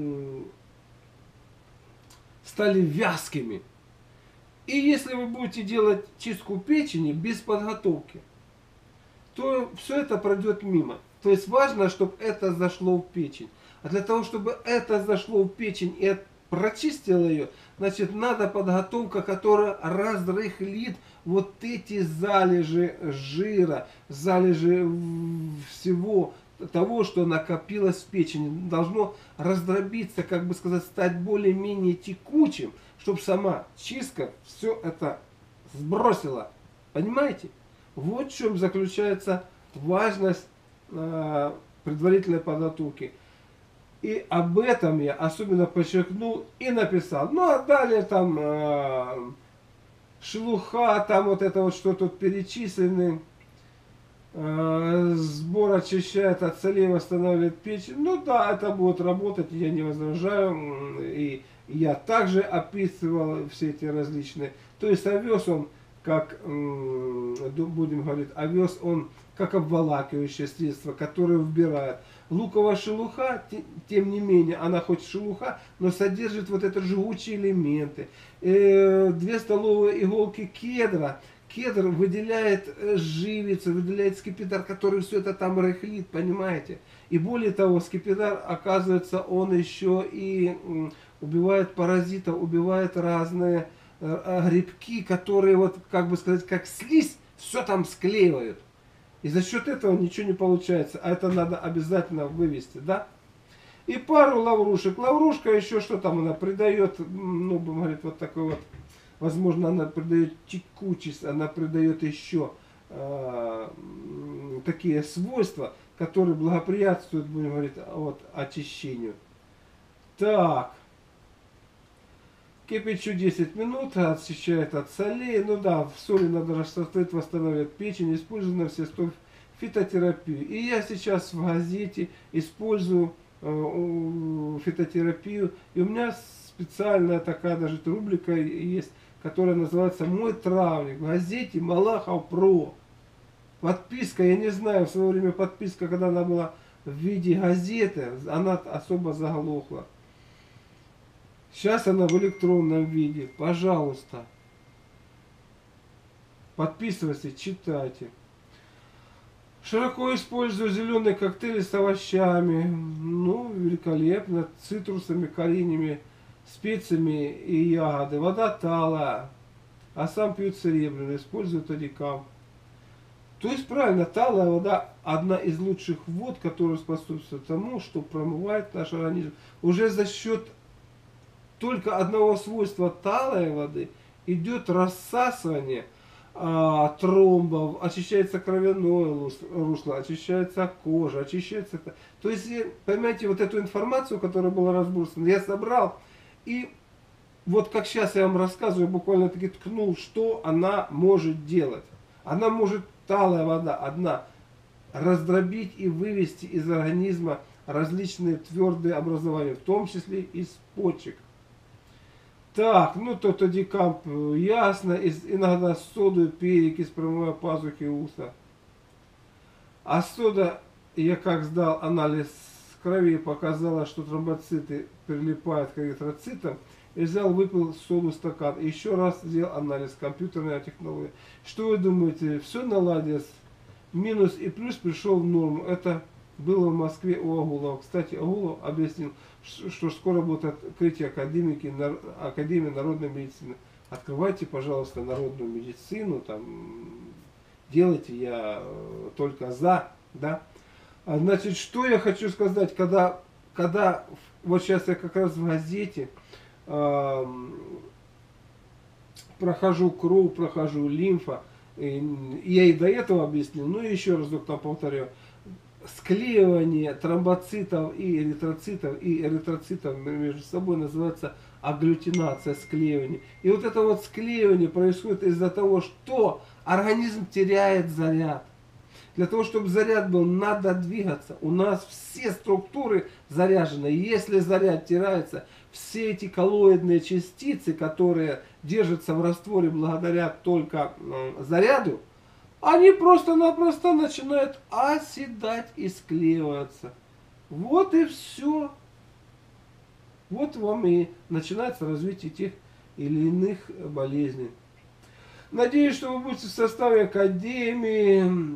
стали вязкими. И если вы будете делать чистку печени без подготовки, то все это пройдет мимо. То есть важно, чтобы это зашло в печень. А для того, чтобы это зашло в печень и прочистило ее, значит, надо подготовка, которая разрыхлит вот эти залежи жира, залежи всего того, что накопилось в печени. Должно раздробиться, как бы сказать, стать более-менее текучим, чтобы сама чистка все это сбросила. Понимаете? Вот в чем заключается важность э, предварительной подготовки. И об этом я особенно подчеркнул и написал. Ну а далее там э, шелуха, там вот это вот что тут перечислены. Э, сбор очищает от солей, восстанавливает печень. Ну да, это будет работать, я не возражаю. И я также описывал все эти различные. То есть овес он, как будем говорить, овес он как обволакивающее средство, которое вбирает. Луковая шелуха, тем не менее, она хоть шелуха, но содержит вот это жгучие элементы. Две столовые иголки кедра. Кедр выделяет живицу, выделяет скипидар, который все это там рыхлит, понимаете? И более того, скипидар, оказывается, он еще и убивает паразитов, убивает разные грибки, которые, вот, как бы сказать, как слизь, все там склеивают. И за счет этого ничего не получается. А это надо обязательно вывести, да? И пару лаврушек. Лаврушка еще что там она придает, ну, будем говорить, вот такой вот, возможно, она придает текучесть, она придает еще э, такие свойства, которые благоприятствуют, будем говорить, вот, очищению. Так. Кипячу десять минут, очищает от солей. Ну да, в соли надо растворить, восстанавливать печень, использую на все сто фитотерапию. И я сейчас в газете использую э, фитотерапию. И у меня специальная такая даже рубрика есть, которая называется «Мой травник». В газете Малахов Про. Подписка, я не знаю, в свое время подписка, когда она была в виде газеты, она особо заглохла. Сейчас она в электронном виде. Пожалуйста. Подписывайтесь, читайте. Широко использую зеленые коктейли с овощами. Ну, великолепно. Цитрусами, коренями, специями и ягоды. Вода талая. А сам пью серебряный. Использую тодикам. То есть правильно, талая вода одна из лучших вод, которая способствует тому, что промывает наш организм. Уже за счет только одного свойства талой воды идет рассасывание а, тромбов, очищается кровяное русло, очищается кожа, очищается... То есть, понимаете, вот эту информацию, которая была разбросана, я собрал, и вот как сейчас я вам рассказываю, буквально таки ткнул, что она может делать. Она может, талая вода одна, раздробить и вывести из организма различные твердые образования, в том числе из почек. Так, ну то тодикамп ясно, иногда соду, перекись, промывая пазухи уса. А сода, я как сдал анализ крови, показала, что тромбоциты прилипают к эритроцитам, и взял, выпил соду стакан. И еще раз сделал анализ, компьютерная технология. Что вы думаете, все наладилось? Минус и плюс пришел в норму. Это было в Москве у Агулова. Кстати, Агулов объяснил, что скоро будет открытие академики, Академии народной медицины. Открывайте, пожалуйста, народную медицину, там, делайте, я только за, да. А, значит, что я хочу сказать, когда, когда вот сейчас я как раз в газете э, прохожу кровь, прохожу лимфа, и, я и до этого объяснил, но еще разок там повторю. Склеивание тромбоцитов и эритроцитов и эритроцитов между собой называется агглютинация, склеивание. И вот это вот склеивание происходит из-за того, что организм теряет заряд. Для того, чтобы заряд был, надо двигаться. У нас все структуры заряжены. Если заряд теряется, все эти коллоидные частицы, которые держатся в растворе благодаря только э, заряду, они просто-напросто начинают оседать и склеиваться. Вот и все. Вот вам и начинается развитие тех или иных болезней. Надеюсь, что вы будете в составе академии.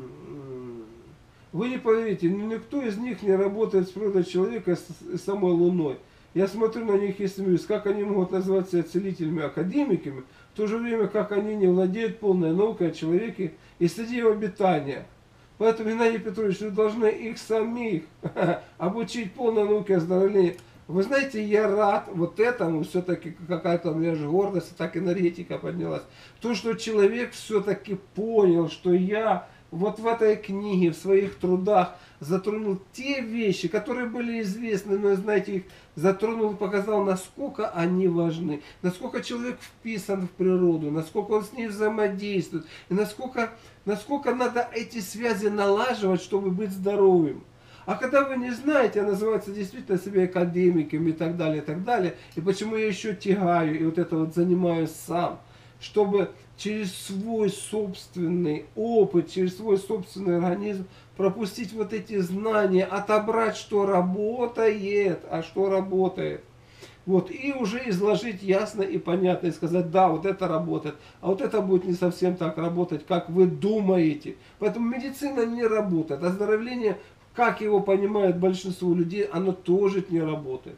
Вы не поверите, никто из них не работает с природой человека и самой Луной. Я смотрю на них и смеюсь, как они могут называться целителями, академиками, в то же время, как они не владеют полной наукой о человеке и среде его обитания. Поэтому, Геннадий Петрович, вы должны их самих обучить полной науке оздоровления. Вы знаете, я рад вот этому, все-таки какая-то у меня же гордость, так энергетика поднялась. То, что человек все-таки понял, что я вот в этой книге, в своих трудах затронул те вещи, которые были известны, но, знаете, их затронул и показал, насколько они важны, насколько человек вписан в природу, насколько он с ней взаимодействует, и насколько, насколько надо эти связи налаживать, чтобы быть здоровым. А когда вы не знаете, а называется действительно себя академиком и так далее, и так далее, и почему я еще тягаю и вот это вот занимаюсь сам, чтобы через свой собственный опыт, через свой собственный организм пропустить вот эти знания, отобрать, что работает, а что работает. Вот, и уже изложить ясно и понятно, и сказать, да, вот это работает, а вот это будет не совсем так работать, как вы думаете. Поэтому медицина не работает, оздоровление, как его понимают большинство людей, оно тоже не работает.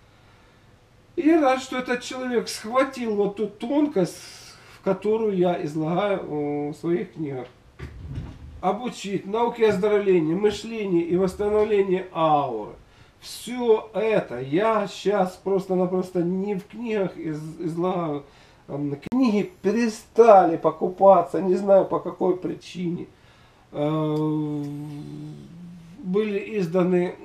И я рад, что этот человек схватил вот ту тонкость, которую я излагаю в своих книгах. Обучить науке оздоровления, мышления и восстановления ауры. Все это я сейчас просто-напросто не в книгах из, излагаю. Книги перестали покупаться, не знаю по какой причине. Были изданы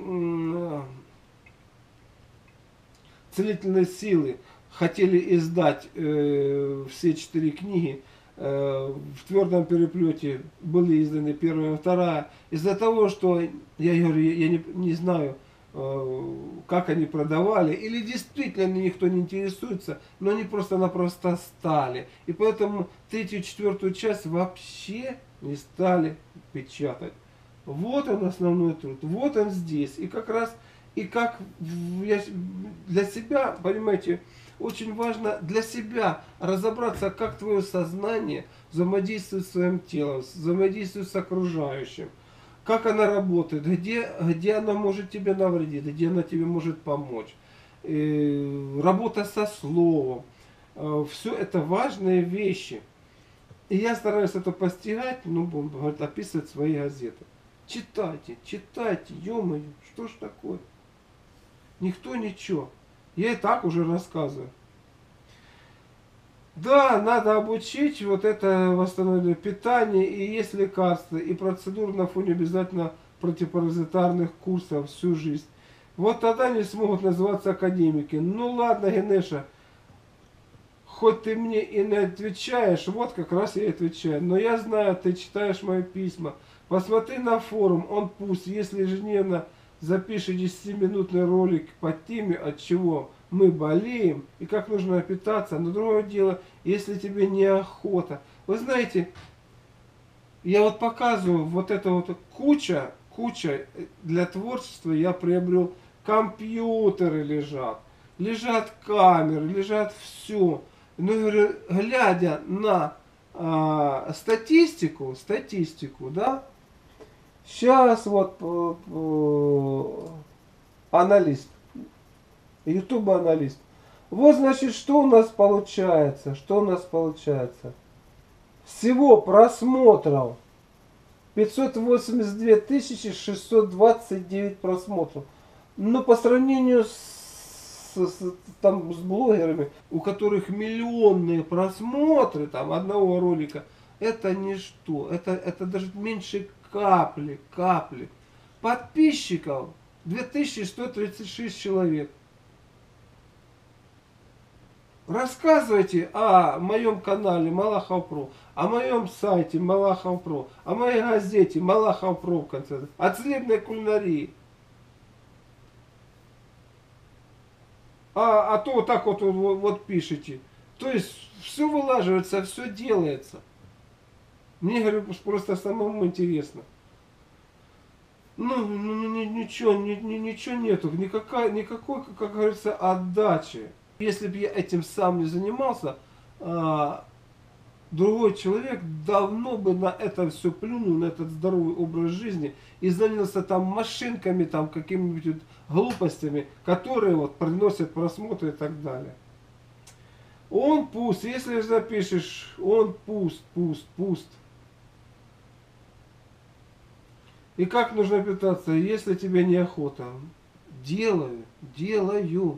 целительные силы. Хотели издать э, все четыре книги, э, в твердом переплете были изданы первая и вторая. Из-за того, что, я говорю, я не, не знаю, э, как они продавали, или действительно никто не интересуется, но они просто-напросто стали. И поэтому третью, четвертую часть вообще не стали печатать. Вот он основной труд, вот он здесь. И как раз, и как я для себя, понимаете, очень важно для себя разобраться, как твое сознание взаимодействует с своим телом, взаимодействует с окружающим, как она работает, где, где она может тебе навредить, где она тебе может помочь. И работа со словом. Все это важные вещи. И я стараюсь это постигать, ну, будем говорить, описывать свои газеты. Читайте, читайте, ё-моё, что ж такое? Никто ничего. Я и так уже рассказываю. Да, надо обучить вот это восстановление питания, и есть лекарства, и процедуры на фоне обязательно противопаразитарных курсов всю жизнь. Вот тогда они смогут называться академики. Ну ладно, Генеша, хоть ты мне и не отвечаешь, вот как раз я и отвечаю. Но я знаю, ты читаешь мои письма. Посмотри на форум, он пусть, если ежедневно запиши десятиминутный ролик по теме, от чего мы болеем и как нужно питаться. Но другое дело, если тебе неохота. Вы знаете, я вот показываю вот это вот куча, куча для творчества я приобрел. Компьютеры лежат, лежат камеры, лежат все. Но я говорю, глядя на а, статистику, статистику, да, сейчас вот э, э, аналист, ютуб аналист. Вот значит, что у нас получается, что у нас получается. Всего просмотров пятьсот восемьдесят две тысячи шестьсот двадцать девять просмотров. Но по сравнению с, с, там, с блогерами, у которых миллионные просмотры там, одного ролика, это ничто. Это, это даже меньше капли, капли. Подписчиков две тысячи сто тридцать шесть человек. Рассказывайте о моем канале Малахов Про, о моем сайте Малахов Про, о моей газете Малахов Про, в конце, о целебной кулинарии. А, а то вот так вот, вот, вот пишите. То есть все вылаживается, все делается. Мне, говорю, просто самому интересно. Ну, ну ни, ничего, ни, ни, ничего нету, никакой, никакой, как говорится, отдачи. Если бы я этим сам не занимался, а, другой человек давно бы на это все плюнул, на этот здоровый образ жизни и занялся там машинками, там какими-нибудь вот глупостями, которые вот приносят просмотры и так далее. Он пуст, если запишешь, он пуст, пуст, пуст. И как нужно питаться, если тебе неохота? Делаю, делаю.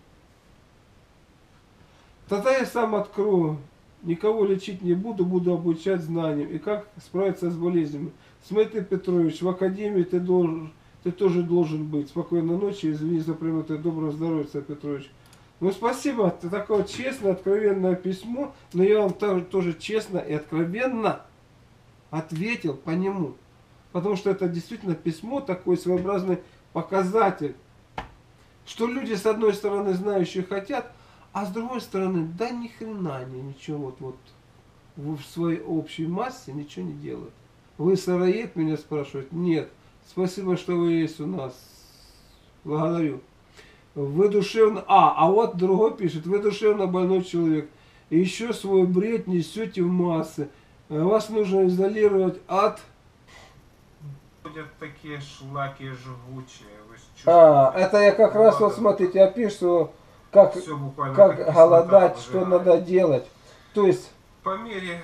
Тогда я сам открою. Никого лечить не буду, буду обучать знаниям. И как справиться с болезнями. Смотри, Петрович, в академии ты, должен, ты тоже должен быть. Спокойной ночи, извини за прямоту, доброго здоровья, Петрович. Ну, спасибо, это такое честное, откровенное письмо, но я вам тоже, тоже честно и откровенно ответил по нему. Потому что это действительно письмо, такой своеобразный показатель, что люди, с одной стороны, знающие хотят, а с другой стороны, да ни хрена они ничего вот, вот в своей общей массе ничего не делают. Вы сыроед, меня спрашивают? Нет. Спасибо, что вы есть у нас. Благодарю. Вы душевно... А, а вот другой пишет. Вы душевно больной человек. И еще свой бред несете в массы. Вас нужно изолировать от... Ходят такие шлаки жгучие. Вы А, это я как раз, вот смотрите, я пишу, как, как голодать, что надо делать. То есть... По мере...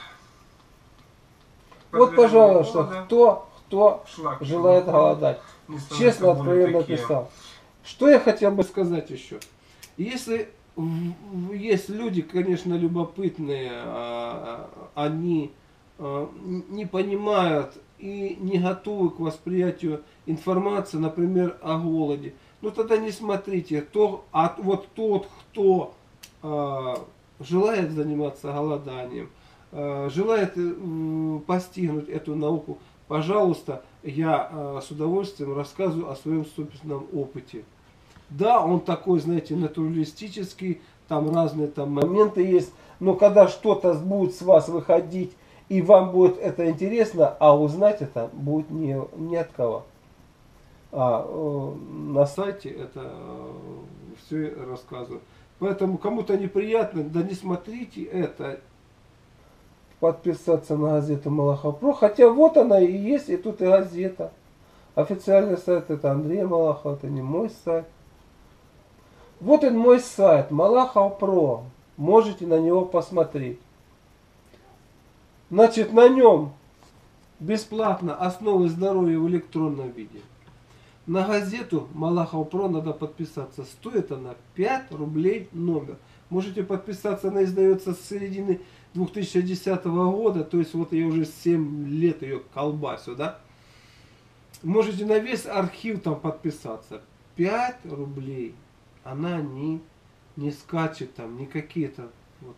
Вот, пожалуйста, голода, кто, кто шлаки желает голода, голодать. становятся Честно, более откровенно такие. писал. Что я хотел бы сказать еще? Если в- есть люди, конечно, любопытные, а, они а, не понимают и не готовы к восприятию информации, например, о голоде, ну тогда не смотрите. То, а вот тот, кто а, желает заниматься голоданием, а, желает э, постигнуть эту науку, пожалуйста, я э, с удовольствием рассказываю о своем собственном опыте. Да, он такой, знаете, натуралистический, там разные там моменты есть, но когда что-то будет с вас выходить, и вам будет это интересно, а узнать это будет не, не от кого. А э, на сайте это э, все рассказываю. Поэтому кому-то неприятно, да не смотрите это. Подписаться на газету Малахов Про. Хотя вот она и есть, и тут и газета. Официальный сайт это Андрей Малахов, это не мой сайт. Вот он мой сайт, Малахов Про. Можете на него посмотреть. Значит, на нем бесплатно основы здоровья в электронном виде. На газету Малахов Про надо подписаться. Стоит она пять рублей номер. Можете подписаться, она издается с середины две тысячи десятого года, то есть вот я уже семь лет ее колбасю, да. Можете на весь архив там подписаться. пять рублей. Она не, не скачет там, не какие-то, вот,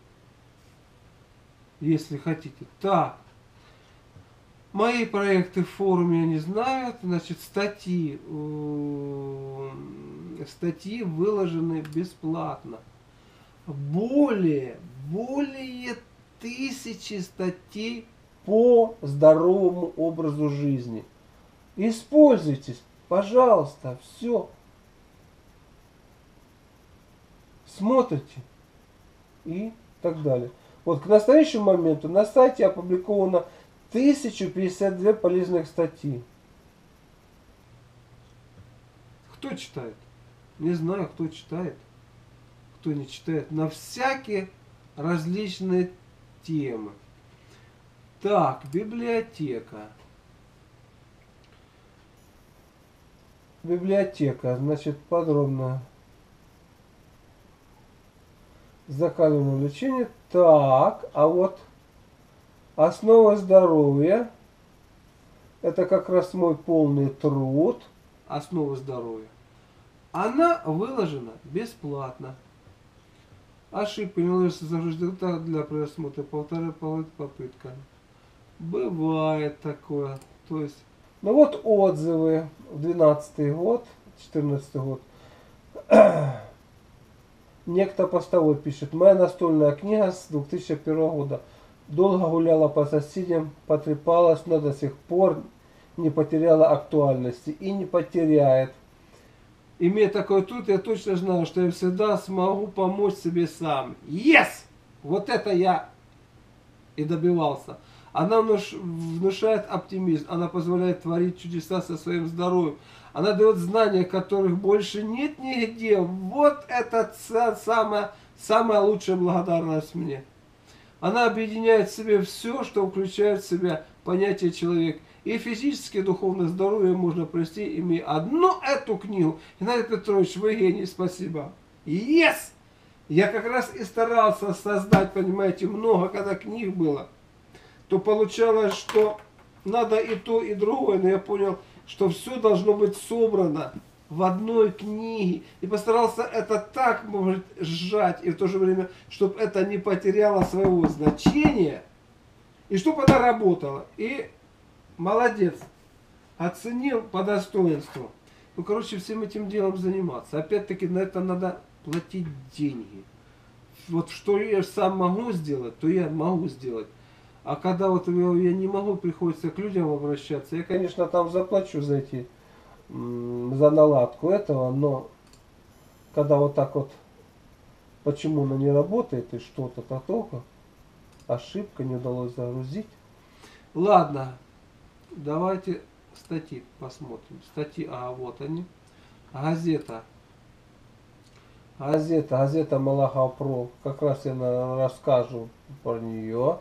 если хотите. Так. Мои проекты в форуме они знают, значит, статьи, э, статьи выложены бесплатно. Более, более тысячи статей по здоровому образу жизни. Используйте, пожалуйста, все. Смотрите и так далее. Вот к настоящему моменту на сайте опубликовано тысяча пятьдесят две полезных статьи. Кто читает? Не знаю, кто читает, кто не читает. На всякие различные темы. Так, библиотека. Библиотека, значит, подробно. Закаливание лечения. Так, а вот основа здоровья. Это как раз мой полный труд. Основа здоровья. Она выложена бесплатно. Ошибка не ложится результат для просмотра. Полторы попытка. Бывает такое. То есть. Ну вот отзывы. двенадцатый год, четырнадцатый год. Некто постовой пишет. Моя настольная книга с две тысячи первого года. Долго гуляла по соседям, потрепалась, но до сих пор не потеряла актуальности и не потеряет. Имея такой труд, я точно знаю, что я всегда смогу помочь себе сам. Yes! Вот это я и добивался. Она внушает оптимизм, она позволяет творить чудеса со своим здоровьем. Она дает знания, которых больше нет нигде. Вот это самая, самая лучшая благодарность мне. Она объединяет в себе все, что включает в себя понятие человек. И физически, и духовное здоровье можно привести, имея одну эту книгу. Геннадий Петрович, вы гений, спасибо. Yes! Я как раз и старался создать, понимаете, много, когда книг было. То получалось, что надо и то, и другое. Но я понял, что все должно быть собрано в одной книге. И постарался это так, может, сжать, и в то же время, чтобы это не потеряло своего значения. И чтобы она работала. И молодец. Оценил по достоинству. Ну, короче, всем этим делом заниматься. Опять-таки, на это надо платить деньги. Вот что я сам могу сделать, то я могу сделать. А когда вот я не могу, приходится к людям обращаться, я, конечно, там заплачу за эти, за наладку этого, но когда вот так вот, почему она не работает и что-то, то только ошибка, не удалось загрузить. Ладно, давайте статьи посмотрим. Статьи, а вот они. Газета. Газета, газета Малахов-Про. Как раз я расскажу про нее.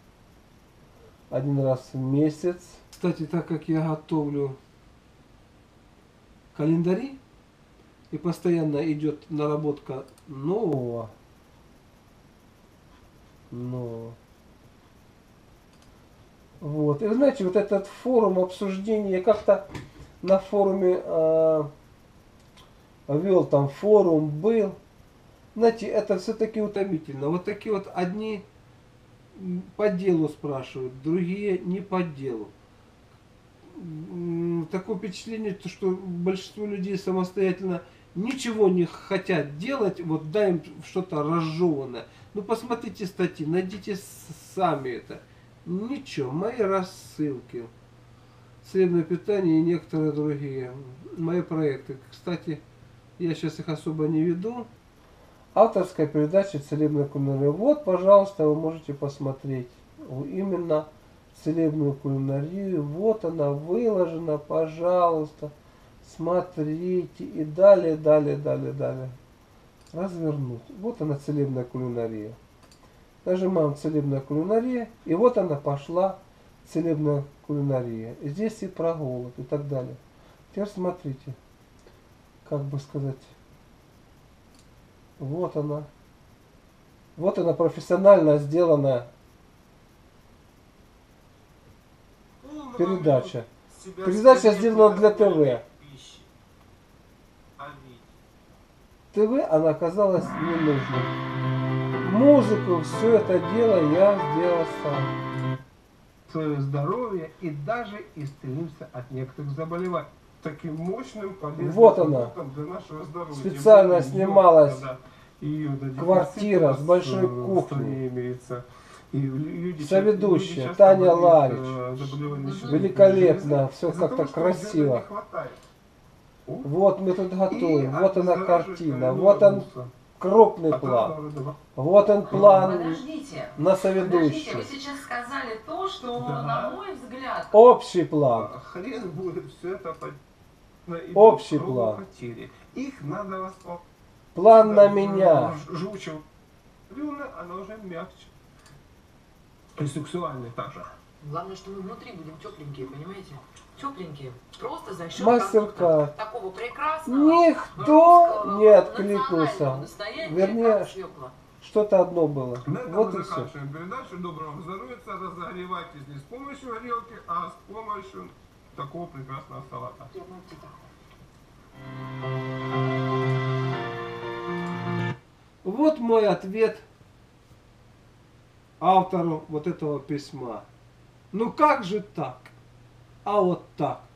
Один раз в месяц. Кстати, так как я готовлю календари, и постоянно идет наработка нового, но вот. И вы знаете, вот этот форум обсуждения, я как-то на форуме э, вел, там форум был. Знаете, это все-таки утомительно. Вот такие вот одни по делу спрашивают, другие не по делу. Такое впечатление, что большинство людей самостоятельно ничего не хотят делать, вот дай им что-то разжеванное. Ну посмотрите статьи, найдите сами это. Ничего, мои рассылки, целебное питание и некоторые другие, мои проекты. Кстати, я сейчас их особо не веду. Авторская передача «Целебная кулинария». Вот, пожалуйста, вы можете посмотреть именно целебную кулинарию. Вот она выложена, пожалуйста. Смотрите. И далее, далее, далее, далее. Развернуть. Вот она, целебная кулинария. Нажимаем «Целебная кулинария». И вот она пошла, целебная кулинария. Здесь и про голод, и так далее. Теперь смотрите. Как бы сказать... Вот она. Вот она профессионально сделанная передача. Передача сделана для ТВ. ТВ она оказалась не нужной. Музыку, все это дело я сделал сам. Свое здоровье и даже исцелился от некоторых заболеваний. Таким мощным, полезным вот она, для нашего здоровья. Специально более, снималась ее, да, квартира с большой кухней. Имеется. И люди, соведущая люди Таня Ларич. Великолепно, все как-то красиво. Вот мы тут готовим, вот она картина, вот он крупный план. Вот он план подождите, на соведущий. Вы сейчас сказали то, что, да, на мой взгляд... Общий план. Хрен будет все это под... Общий план. Их надо восполнять. План на меня. Жучим. Она уже мягче. И сексуальный также. Главное, что мы внутри будем тепленькие, понимаете? Тепленькие. Просто за счет мастер-класс. Такого прекрасного. Никто не откликнулся. Вернее, что-то одно было. На этом вот мы и все. заканчиваем передачу. Доброго здоровья. Разогревайтесь не с помощью горелки, а с помощью такого прекрасного салата. Вот Вот мой ответ автору вот этого письма. Ну как же так? А вот так.